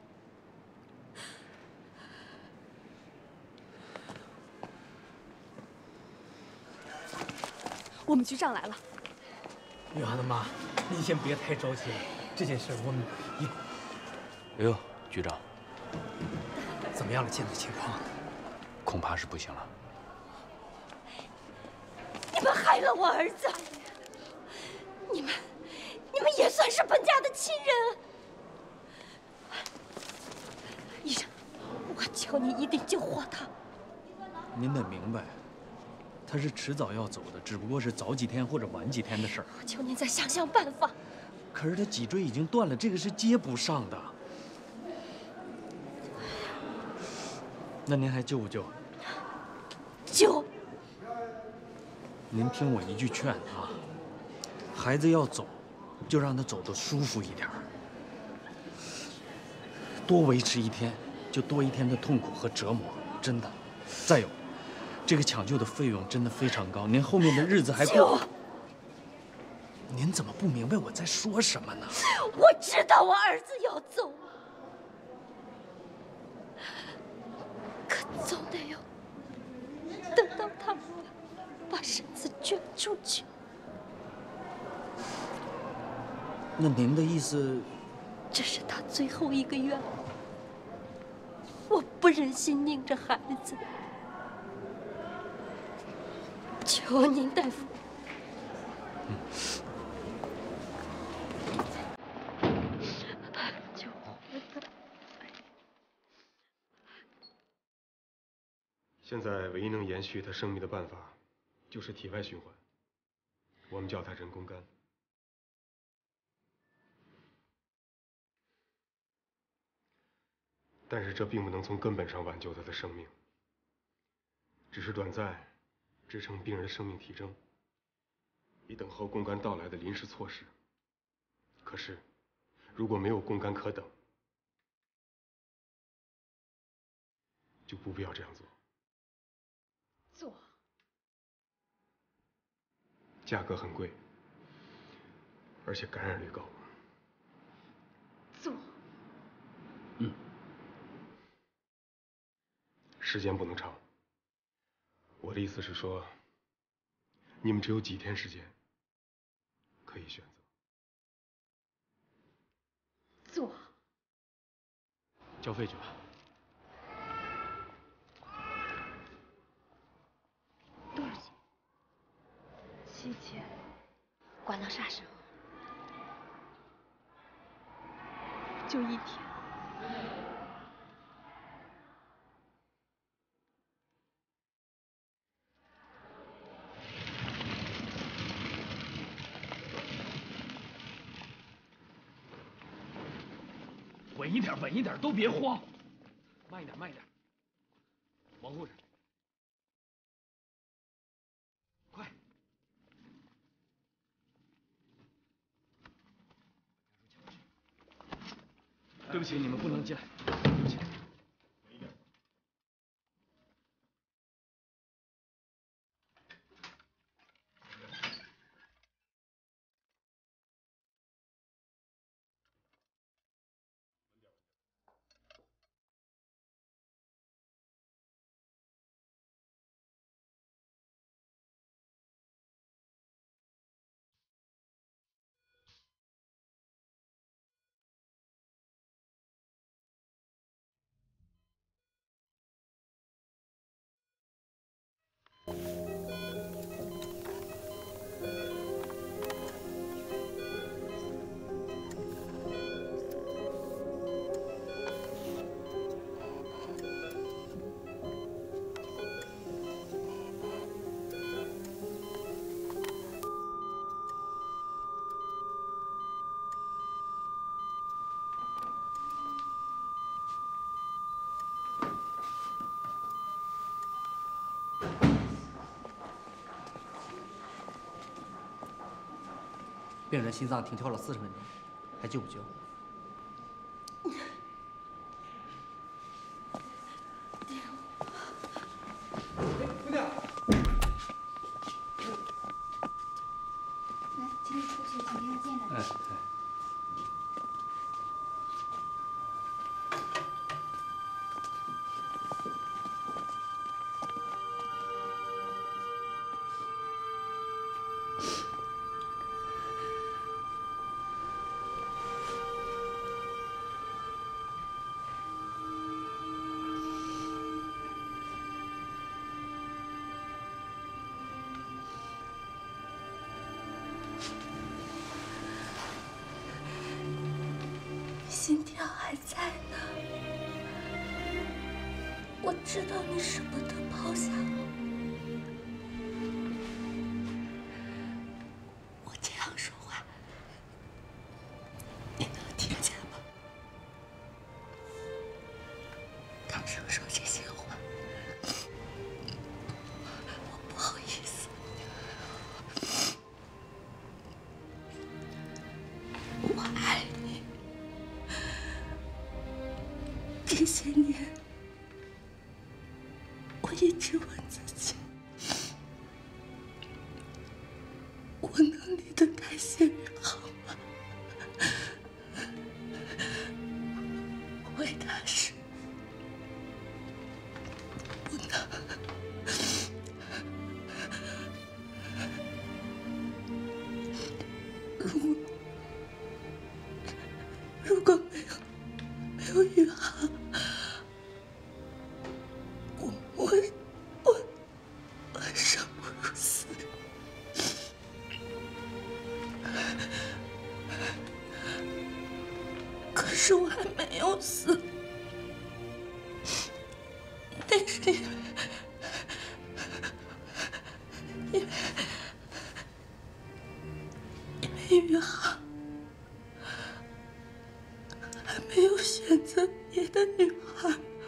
我们局长来了。 宇航的妈，您先别太着急了，这件事我们一…… 哎呦，局长， 怎么样了？现在情况？ 恐怕是不行了。 你们害了我儿子，你们，你们也算是本家的亲人。医生，我求你一定救活他。 您得明白，他是迟早要走的，只不过是早几天或者晚几天的事儿。 我求您再想想办法。 可是他脊椎已经断了，这个是接不上的。那您还救不救？ 救。 您听我一句劝啊，孩子要走，就让他走得舒服一点儿。多维持一天，就多一天的痛苦和折磨，真的。再有，这个抢救的费用真的非常高，您后面的日子还过。您怎么不明白我在说什么呢？ 我知道我儿子要走，可总得有等到他把身子捐出去。 那您的意思？ 这是他最后一个愿望，我不忍心拧着孩子，求您，大夫。 嗯。 现在唯一能延续他生命的办法，就是体外循环，我们叫它人工肝。但是这并不能从根本上挽救他的生命，只是短暂支撑病人的生命体征，以等候供肝到来的临时措施。可是，如果没有供肝可等，就不必要这样做。 做， 价格很贵，而且感染率高。 做， 嗯，时间不能长。我的意思是说，你们只有几天时间可以选择。 做， 交费去吧。 多少钱？七千。管到啥时候？就一天。 稳一点，稳一点，都别慌。慢一点，慢一点。 王护士，快！对不起，你们不能进来。对不起。 病人心脏停跳了四十分钟，还救不救？ 姑娘， 来，请你出去，请不要进来。 哎哎。 心跳还在呢，我知道你舍不得抛下我。我这样说话，你能听见吗？当时说这些话，我不好意思。我爱你。 这些年，我一直问自己：我能离得开谢宇航吗？为他时，不能。如果如果没有没有宇航。 可是我还没有死，那是因为因为因为宇航还没有选择别的女孩，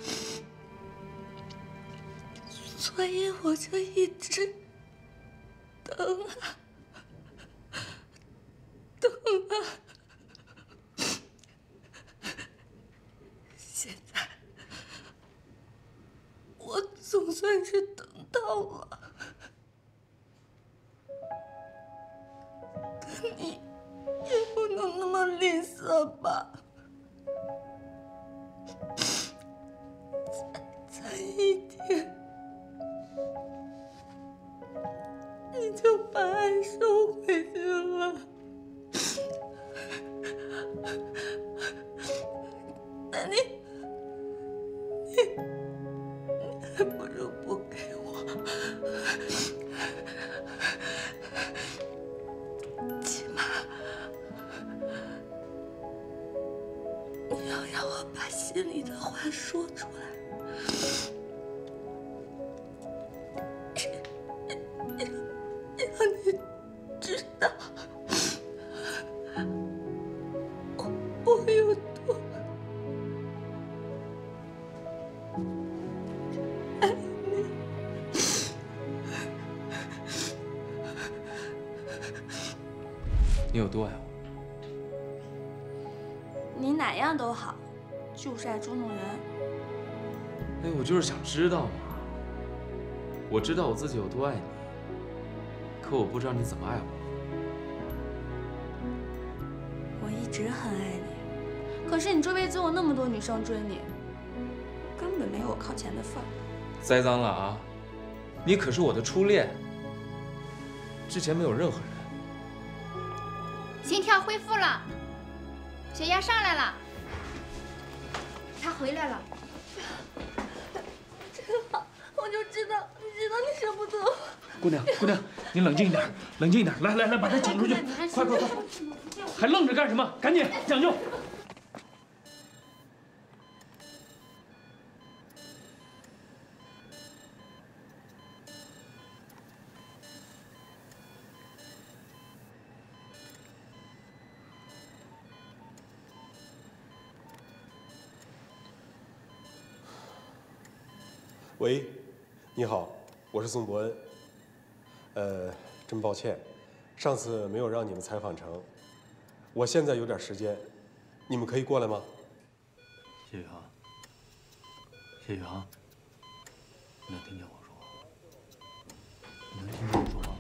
所以我就一直等啊等啊。 现在，我总算是等到了，可你也不能那么吝啬吧？才才一天，你就把爱收回去了。那你，你，你还不如不给我，起码你要让我把心里的话说出来。 让你知道我我有多爱你。 你有多爱我？ 你哪样都好，就是爱捉弄人。 哎，我就是想知道嘛。我知道我自己有多爱你，可我不知道你怎么爱我。 我一直很爱你，可是你周围总有那么多女生追你，根本没有我靠前的份儿。 栽赃了啊！你可是我的初恋，之前没有任何人。 心跳恢复了，血压上来了，他回来了。 真好，我就知道，你知道你舍不得我。 姑娘，姑娘，你冷静一点，冷静一点，来来来，把他请出去，快快快！还愣着干什么？赶紧抢救！ 喂，你好，我是宋伯恩。呃，真抱歉，上次没有让你们采访成。我现在有点时间，你们可以过来吗？ 谢宇航，谢宇航，你能听见我说话？你能听见我说话吗？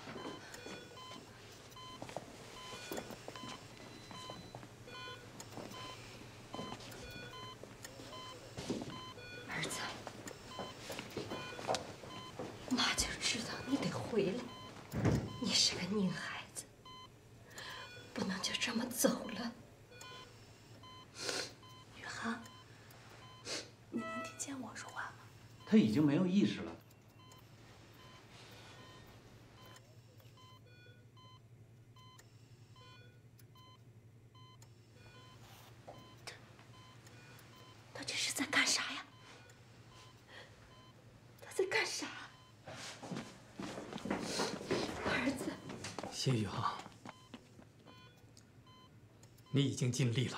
儿子，妈就知道你得回来，你是个拧孩子，不能就这么走了。 宇航，你能听见我说话吗？ 他已经没有意识了。 他这是在干啥呀？他在干啥？儿子， 谢宇航，你已经尽力了。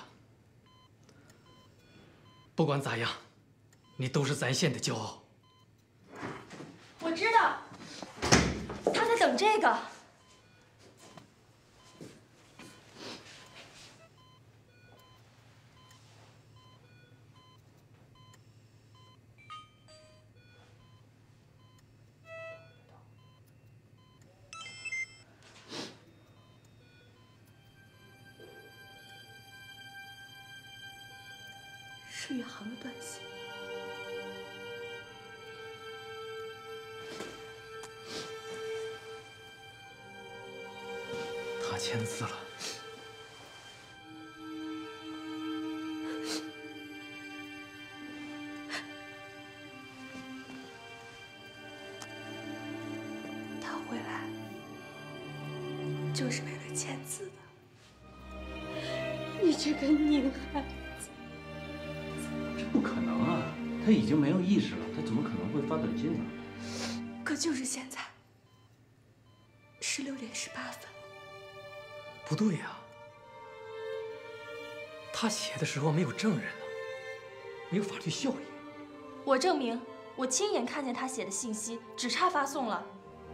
不管咋样，你都是咱县的骄傲。 我知道，他在等这个。是宇航的短信。 他签字了。 他回来就是为了签字的。 你这个拧孩子！ 这不可能啊！他已经没有意识了，他怎么可能会发短信呢？ 可就是现在，十六点十八分。 不对呀、啊，他写的时候没有证人呢，没有法律效益。 我证明，我亲眼看见他写的信息，只差发送了。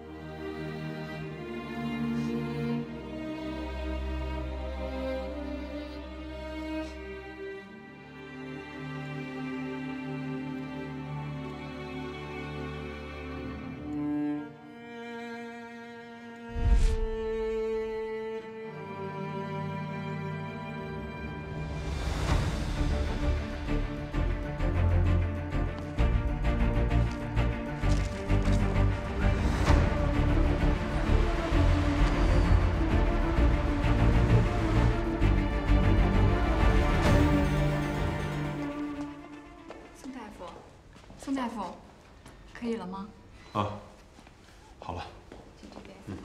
宋大夫，可以了吗？ 啊，好了。嗯。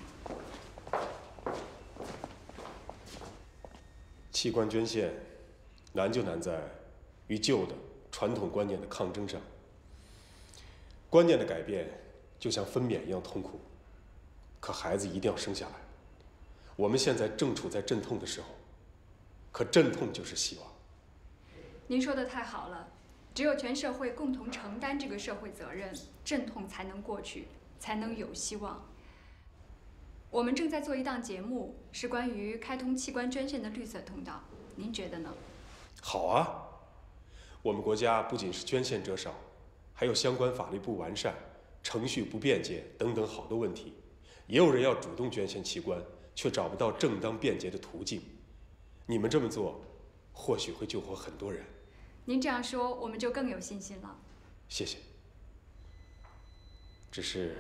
器官捐献难就难在与旧的传统观念的抗争上。观念的改变就像分娩一样痛苦，可孩子一定要生下来。我们现在正处在阵痛的时候，可阵痛就是希望。 您说的太好了， 只有全社会共同承担这个社会责任，阵痛才能过去，才能有希望。我们正在做一档节目，是关于开通器官捐献的绿色通道，您觉得呢？ 好啊，我们国家不仅是捐献者少，还有相关法律不完善、程序不便捷等等好多问题。也有人要主动捐献器官，却找不到正当便捷的途径。你们这么做，或许会救活很多人。 您这样说，我们就更有信心了。 谢谢。只是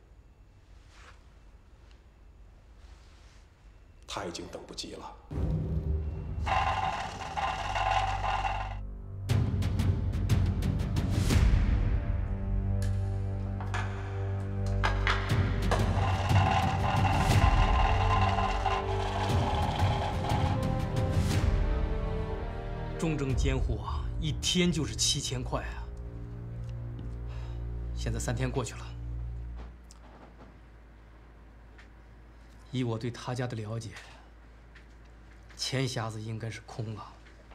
他已经等不及了。 重症监护啊，一天就是七千块啊！现在三天过去了，以我对他家的了解，钱匣子应该是空了。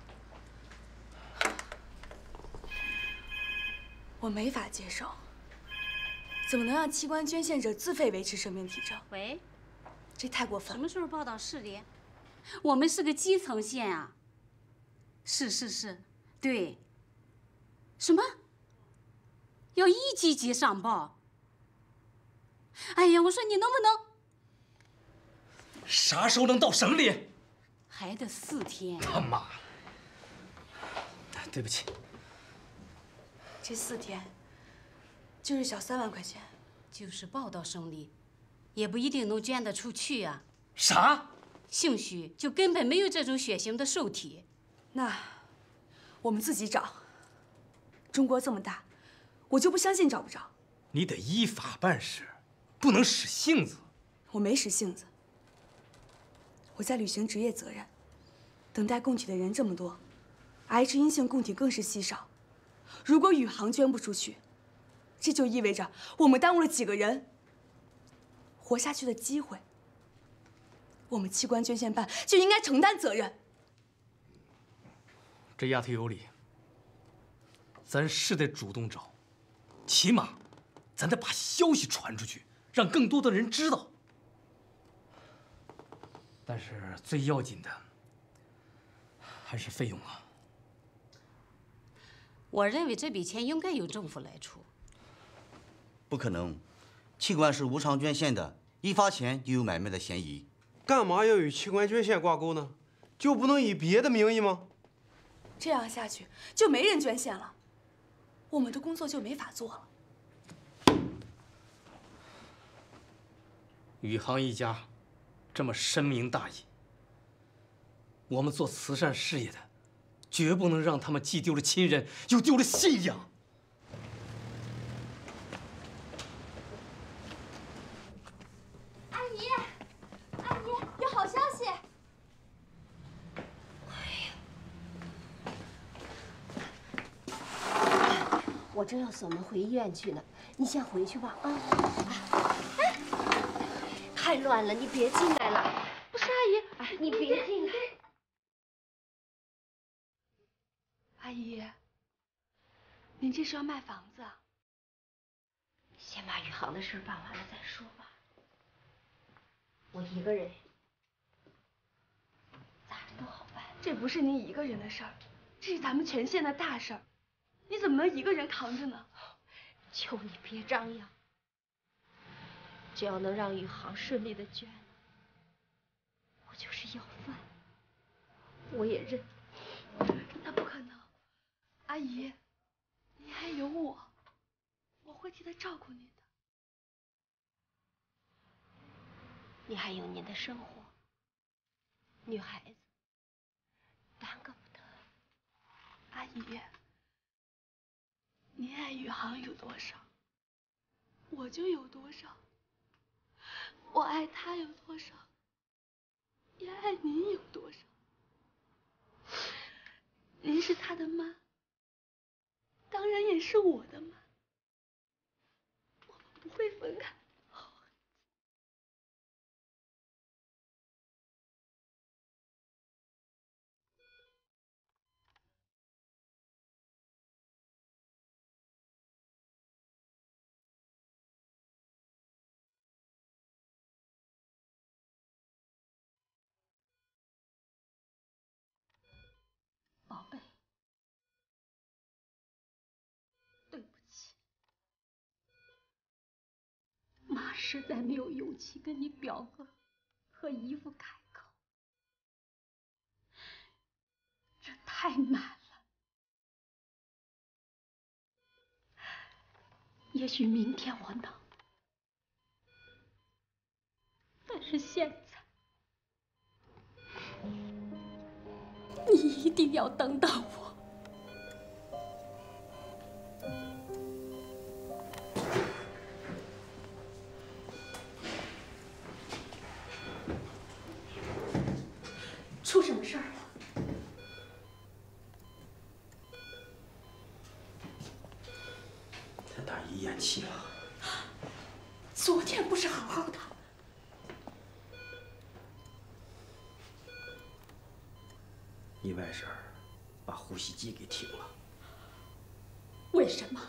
我没法接受，怎么能让器官捐献者自费维持生命体征？ 喂， 这太过分了。 什么时候报到市里？我们是个基层县啊。是是是，对。什么？要一级级上报？哎呀，我说你能不能？ 啥时候能到省里？ 还得四天。 他妈！对不起。 这四天，就是小三万块钱。 就是报到省里，也不一定能捐得出去啊。 啥？ 兴许就根本没有这种血型的受体。 那我们自己找。中国这么大，我就不相信找不着。 你得依法办事，不能使性子。 我没使性子，我在履行职业责任。等待供体的人这么多，癌症阴性供体更是稀少。如果宇航捐不出去，这就意味着我们耽误了几个人活下去的机会。我们器官捐献办就应该承担责任。 这丫头有理，咱是得主动找，起码咱得把消息传出去，让更多的人知道。但是最要紧的还是费用啊。 我认为这笔钱应该由政府来出。 不可能，器官是无偿捐献的，一发钱就有买卖的嫌疑。 干嘛要与器官捐献挂钩呢？就不能以别的名义吗？ 这样下去就没人捐献了，我们的工作就没法做了。 宇航一家这么深明大义，我们做慈善事业的，绝不能让他们既丢了亲人，又丢了信仰。 阿姨，阿姨，有好消息！ 我正要送我们回医院去呢，你先回去吧啊！哎，太乱了，你别进来了。不是阿姨，哎，你别进来。 阿姨，您这是要卖房子啊？ 先把宇航的事办完了再说吧。我一个人，咋着都好办。 这不是您一个人的事儿，这是咱们全县的大事儿。你怎么能一个人扛着呢？ 求你别张扬，只要能让宇航顺利的捐，我就是要饭，我也认。 那不可能，阿姨，你还有我，我会替他照顾你的。 你还有您的生活，女孩子耽搁不得。 阿姨。您爱宇航有多少，我就有多少；我爱他有多少，也爱您有多少。您是他的妈，当然也是我的妈。我们不会分开。 实在没有勇气跟你表哥和姨父开口，这太难了。也许明天我能，但是现在，你一定要等到我。 出什么事儿了？ 他大姨咽气了。 昨天不是好好的？ 你外甥把呼吸机给停了。 为什么？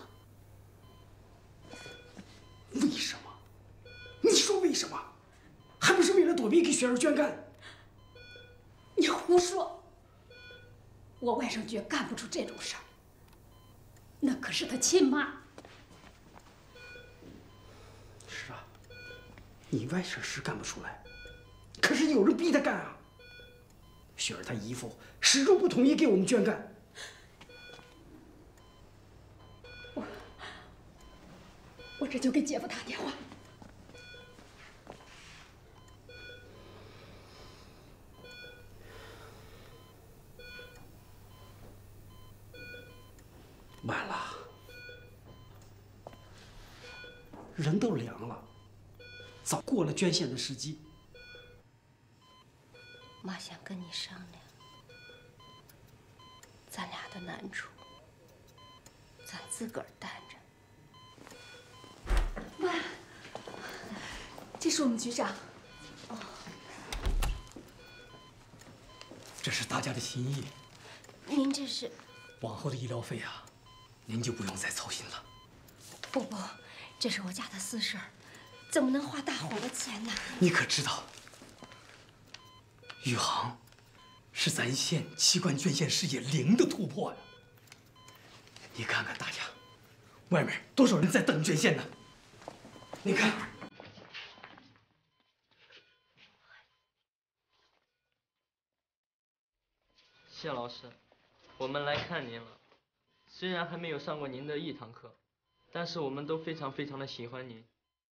为什么？你说为什么？还不是为了躲避给雪儿捐肝？ 你胡说！我外甥绝干不出这种事儿，那可是他亲妈。 是啊，你外甥是干不出来，可是有人逼他干啊。雪儿她姨父始终不同意给我们捐肝。 我我这就给姐夫打电话。 晚了，人都凉了，早过了捐献的时机。 妈想跟你商量，咱俩的难处，咱自个儿担着。 妈，这是我们局长。 哦，这是大家的心意。 您这是？ 往后的医疗费啊。 您就不用再操心了。 不不，这是我家的私事儿，怎么能花大伙的钱呢？ 你可知道，宇航是咱县器官捐献事业零的突破呀！你看看大家，外面多少人在等捐献呢？你看， 谢老师，我们来看您了。 虽然还没有上过您的一堂课，但是我们都非常非常的喜欢您。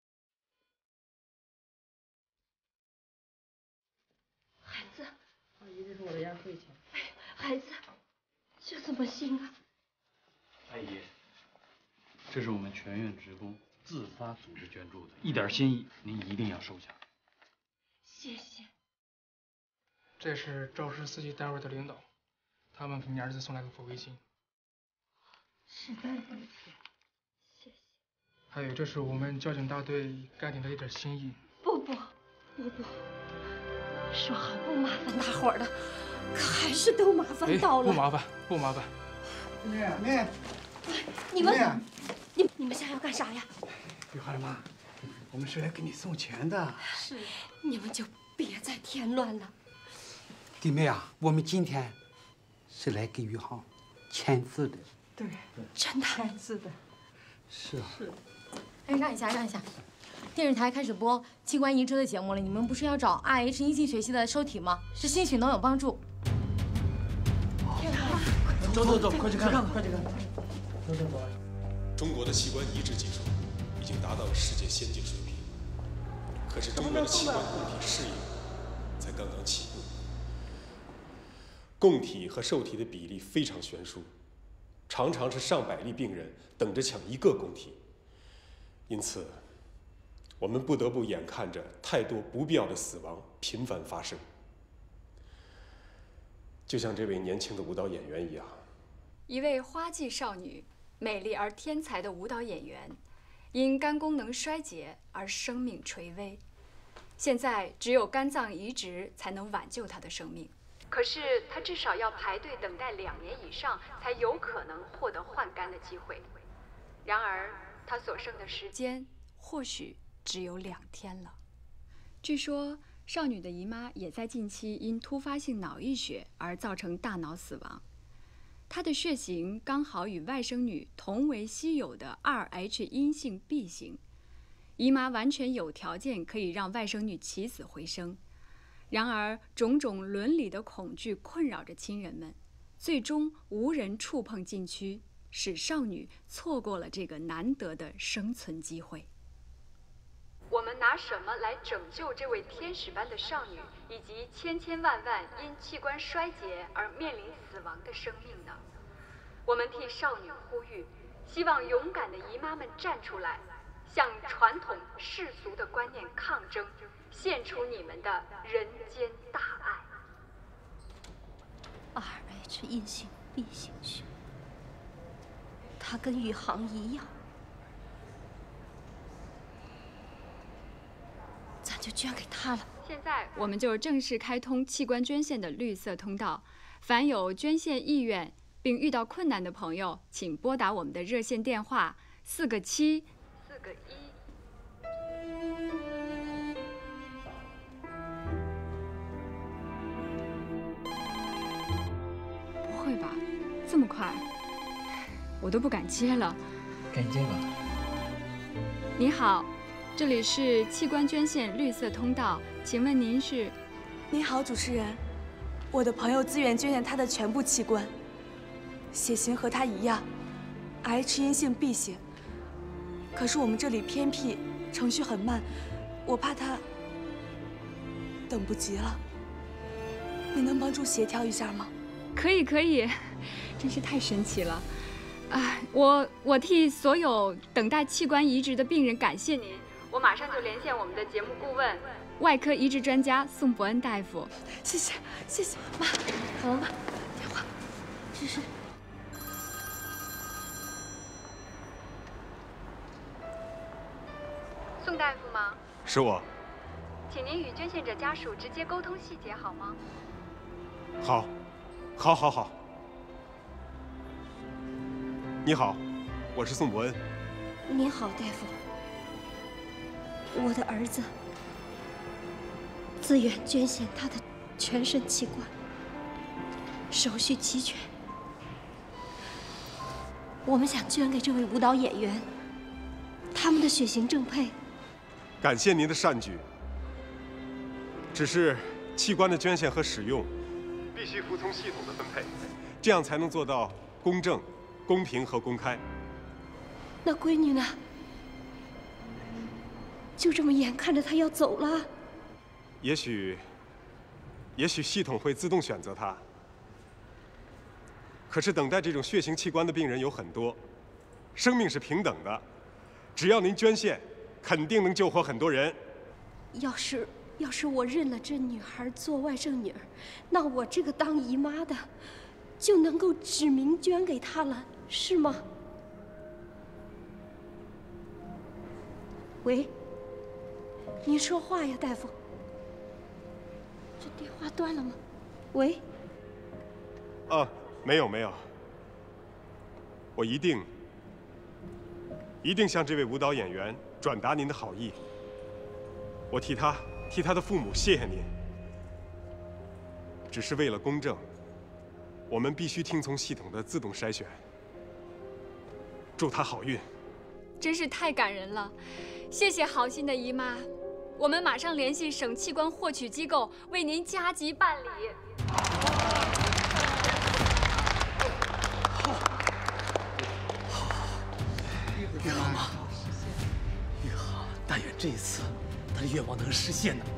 孩子， 阿姨，这是我的压岁钱。 哎，孩子，这怎么行啊？ 阿姨，这是我们全院职工自发组织捐助的，一点心意您一定要收下。 谢谢。 这是肇事司机单位的领导，他们给你儿子送来的抚慰金。 实在抱歉，谢谢。 还有，这是我们交警大队干点的一点心意。 不不不不，说好不麻烦大伙儿的，可还是都麻烦到了。 不麻烦，不麻烦。 妹妹， 你们，你你们想要干啥呀？ 雨涵妈，我们是来给你送钱的。 是，你们就别再添乱了。 弟妹啊，我们今天是来给宇航签字的。 对， 真的签字的， 是啊。 是。 哎，让一下，让一下，电视台开始播器官移植的节目了。你们不是要找 I H 阴性血系的收体吗？是兴许能有帮助。 走走走，快去看看，快去看看。走走走。 中国的器官移植技术已经达到了世界先进水平，可是中国的器官供体事业才刚刚起步，供体和受体的比例非常悬殊。 常常是上百例病人等着抢一个供体，因此，我们不得不眼看着太多不必要的死亡频繁发生。就像这位年轻的舞蹈演员一样， 一位花季少女、美丽而天才的舞蹈演员，因肝功能衰竭而生命垂危，现在只有肝脏移植才能挽救她的生命。 可是他至少要排队等待两年以上，才有可能获得换肝的机会。然而，他所剩的时间或许只有两天了。据说，少女的姨妈也在近期因突发性脑溢血而造成大脑死亡。她的血型刚好与外甥女同为稀有的二 H 阴性 B 型， 姨妈完全有条件可以让外甥女起死回生。然而，种种伦理的恐惧困扰着亲人们，最终无人触碰禁区，使少女错过了这个难得的生存机会。我们拿什么来拯救这位天使般的少女，以及千千万万因器官衰竭而面临死亡的生命呢？我们替少女呼吁，希望勇敢的姨妈们站出来，向传统世俗的观念抗争，献出你们的人间大爱。 R H 阴性 B 型血，他跟宇航一样，咱就捐给他了。 现在我们就正式开通器官捐献的绿色通道，凡有捐献意愿并遇到困难的朋友，请拨打我们的热线电话四个七四个一。不会吧，这么快，我都不敢接了。 赶紧接吧。 你好，这里是器官捐献绿色通道，请问您是？ 您好，主持人，我的朋友自愿捐献他的全部器官，血型和他一样 ，H 阴性 B 型。可是我们这里偏僻，程序很慢，我怕他等不及了。你能帮助协调一下吗？ 可以，可以，真是太神奇了。啊，我我替所有等待器官移植的病人感谢您。我马上就连线我们的节目顾问，外科移植专家宋伯恩大夫。 谢谢，谢谢妈。好了吗？电话，这是。 宋大夫吗？ 是我。 请您与捐献者家属直接沟通细节好吗？ 好，好，好，好。你好，我是宋伯恩。 你好，大夫。我的儿子自愿捐献他的全身器官，手续齐全。我们想捐给这位舞蹈演员，他们的血型正配。 感谢您的善举。只是器官的捐献和使用，必须服从系统的分配，这样才能做到公正、公平和公开。 那闺女呢？就这么眼看着她要走了。 也许，也许系统会自动选择她。可是等待这种血型器官的病人有很多，生命是平等的，只要您捐献，肯定能救活很多人。 要是要是我认了这女孩做外甥女儿，那我这个当姨妈的就能够指名捐给她了，是吗？喂，您说话呀，大夫。这电话断了吗？喂。 啊，没有没有，我一定一定向这位舞蹈演员转达您的好意。我替他替他的父母谢谢您。只是为了公正，我们必须听从系统的自动筛选。祝他好运。 真是太感人了，谢谢好心的姨妈，我们马上联系省器官获取机构，为您加急办理。 宇航妈，宇航，但愿这一次他的愿望能实现呢。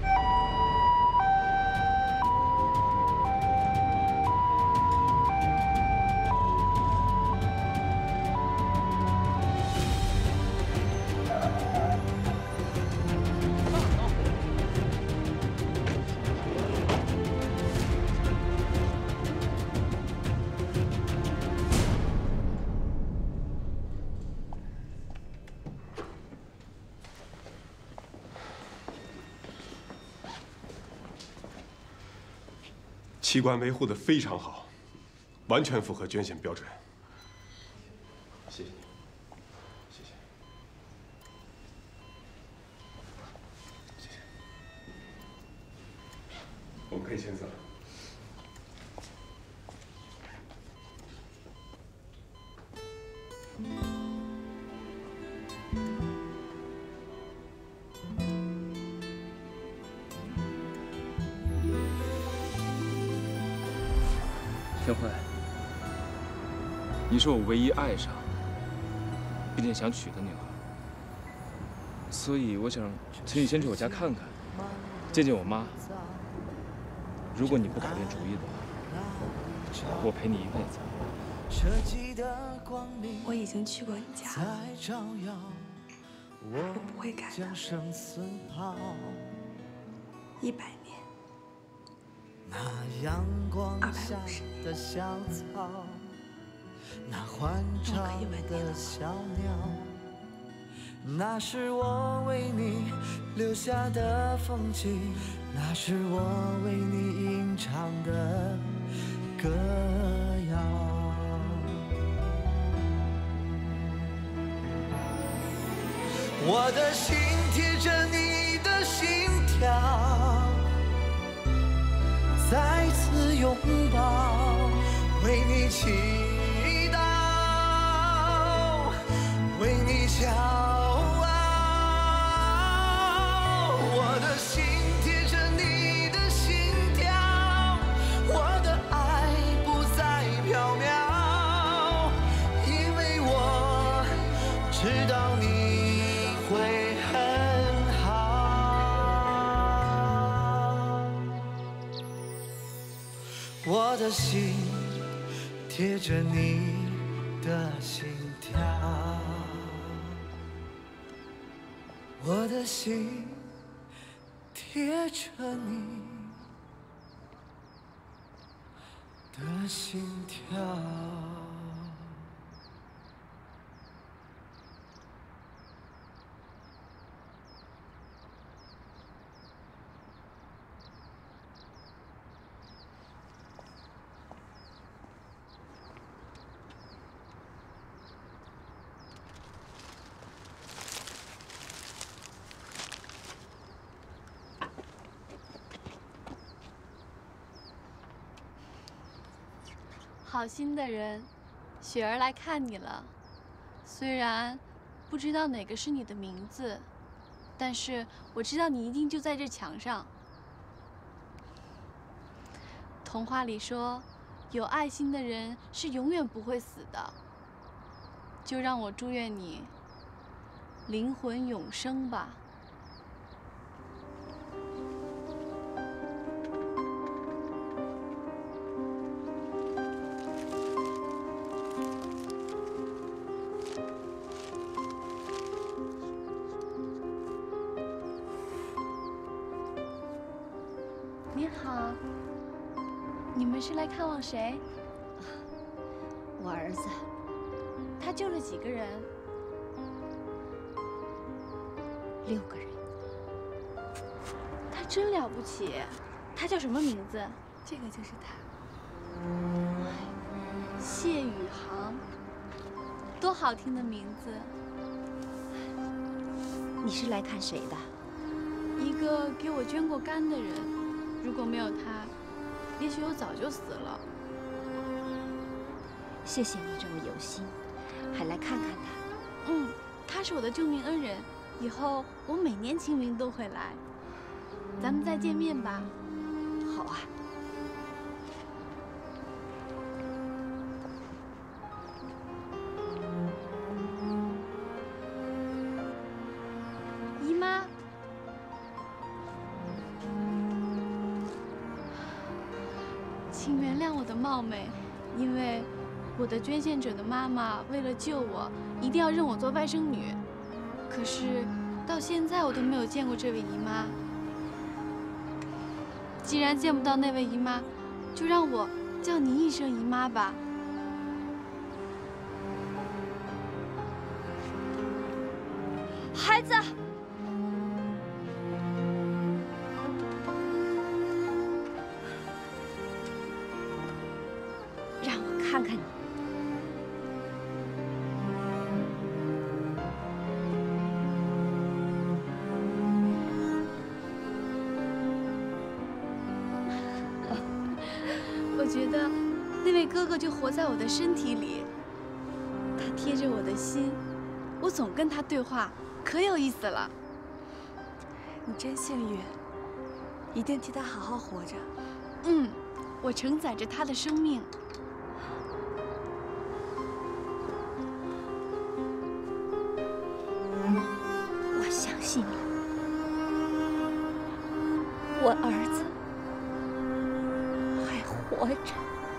器官维护的非常好，完全符合捐献标准。谢谢你，谢谢，谢谢。我们可以签字了。 天欢，你是我唯一爱上，并且想娶的女孩，所以我想请你先去我家看看，见见我妈。如果你不改变主意的话，我陪你一辈子。 我已经去过你家了，我不会改的。一百年，二百五十年，我可以吻你了。 那是我为你留下的风景，那是我为你吟唱的歌谣。我的心贴着你的心跳，再次拥抱，为你祈祷，为你骄傲。我的心贴着你的心跳，我的爱不再缥缈，因为我知道你会很好。我的心贴着你的心跳，我的心贴着你的心跳。 好心的人，雪儿来看你了。虽然不知道哪个是你的名字，但是我知道你一定就在这墙上。童话里说，有爱心的人是永远不会死的。就让我祝愿你灵魂永生吧。你好，你们是来看望谁？ 我儿子。 他救了几个人？ 六个人。 他真了不起。他叫什么名字？这个就是他。谢宇航，多好听的名字。 你是来看谁的？ 一个给我捐过肝的人。如果没有他，也许我早就死了。 谢谢你这么有心，还来看看他。 嗯，他是我的救命恩人，以后我每年清明都会来。咱们再见面吧。 好啊。 姨妈。请原谅我的冒昧，因为我的捐献者的妈妈为了救我，一定要认我做外甥女。可是到现在我都没有见过这位姨妈。既然见不到那位姨妈，就让我叫你一声姨妈吧。孩子。 看看你， 我觉得那位哥哥就活在我的身体里，他贴着我的心，我总跟他对话，可有意思了。你真幸运，一定替他好好活着。嗯，我承载着他的生命。 信了，我儿子还活着。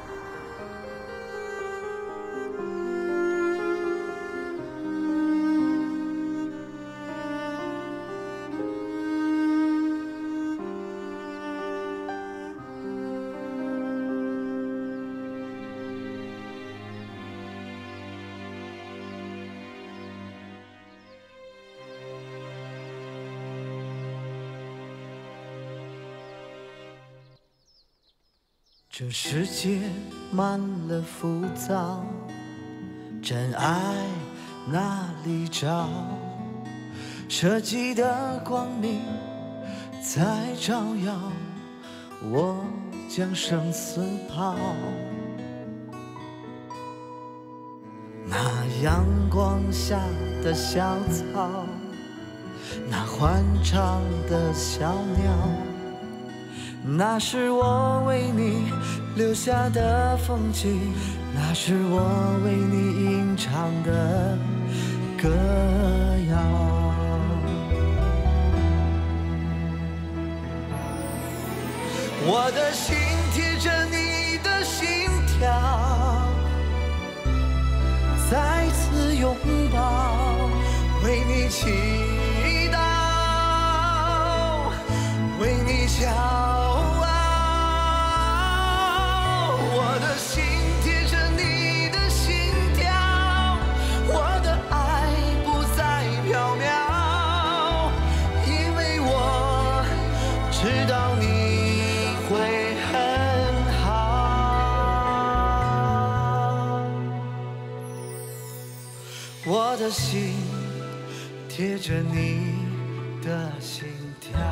这世界满了浮躁，真爱哪里找？设计的光明在照耀，我将生死抛。那阳光下的小草，那欢唱的小鸟，那是我为你留下的风景，那是我为你吟唱的歌谣。我的心贴着你的心跳，再次拥抱，为你祈祷，为你骄傲。我的心贴着你的心跳，我的爱不再缥缈，因为我知道你会很好。我的心贴着你的心跳。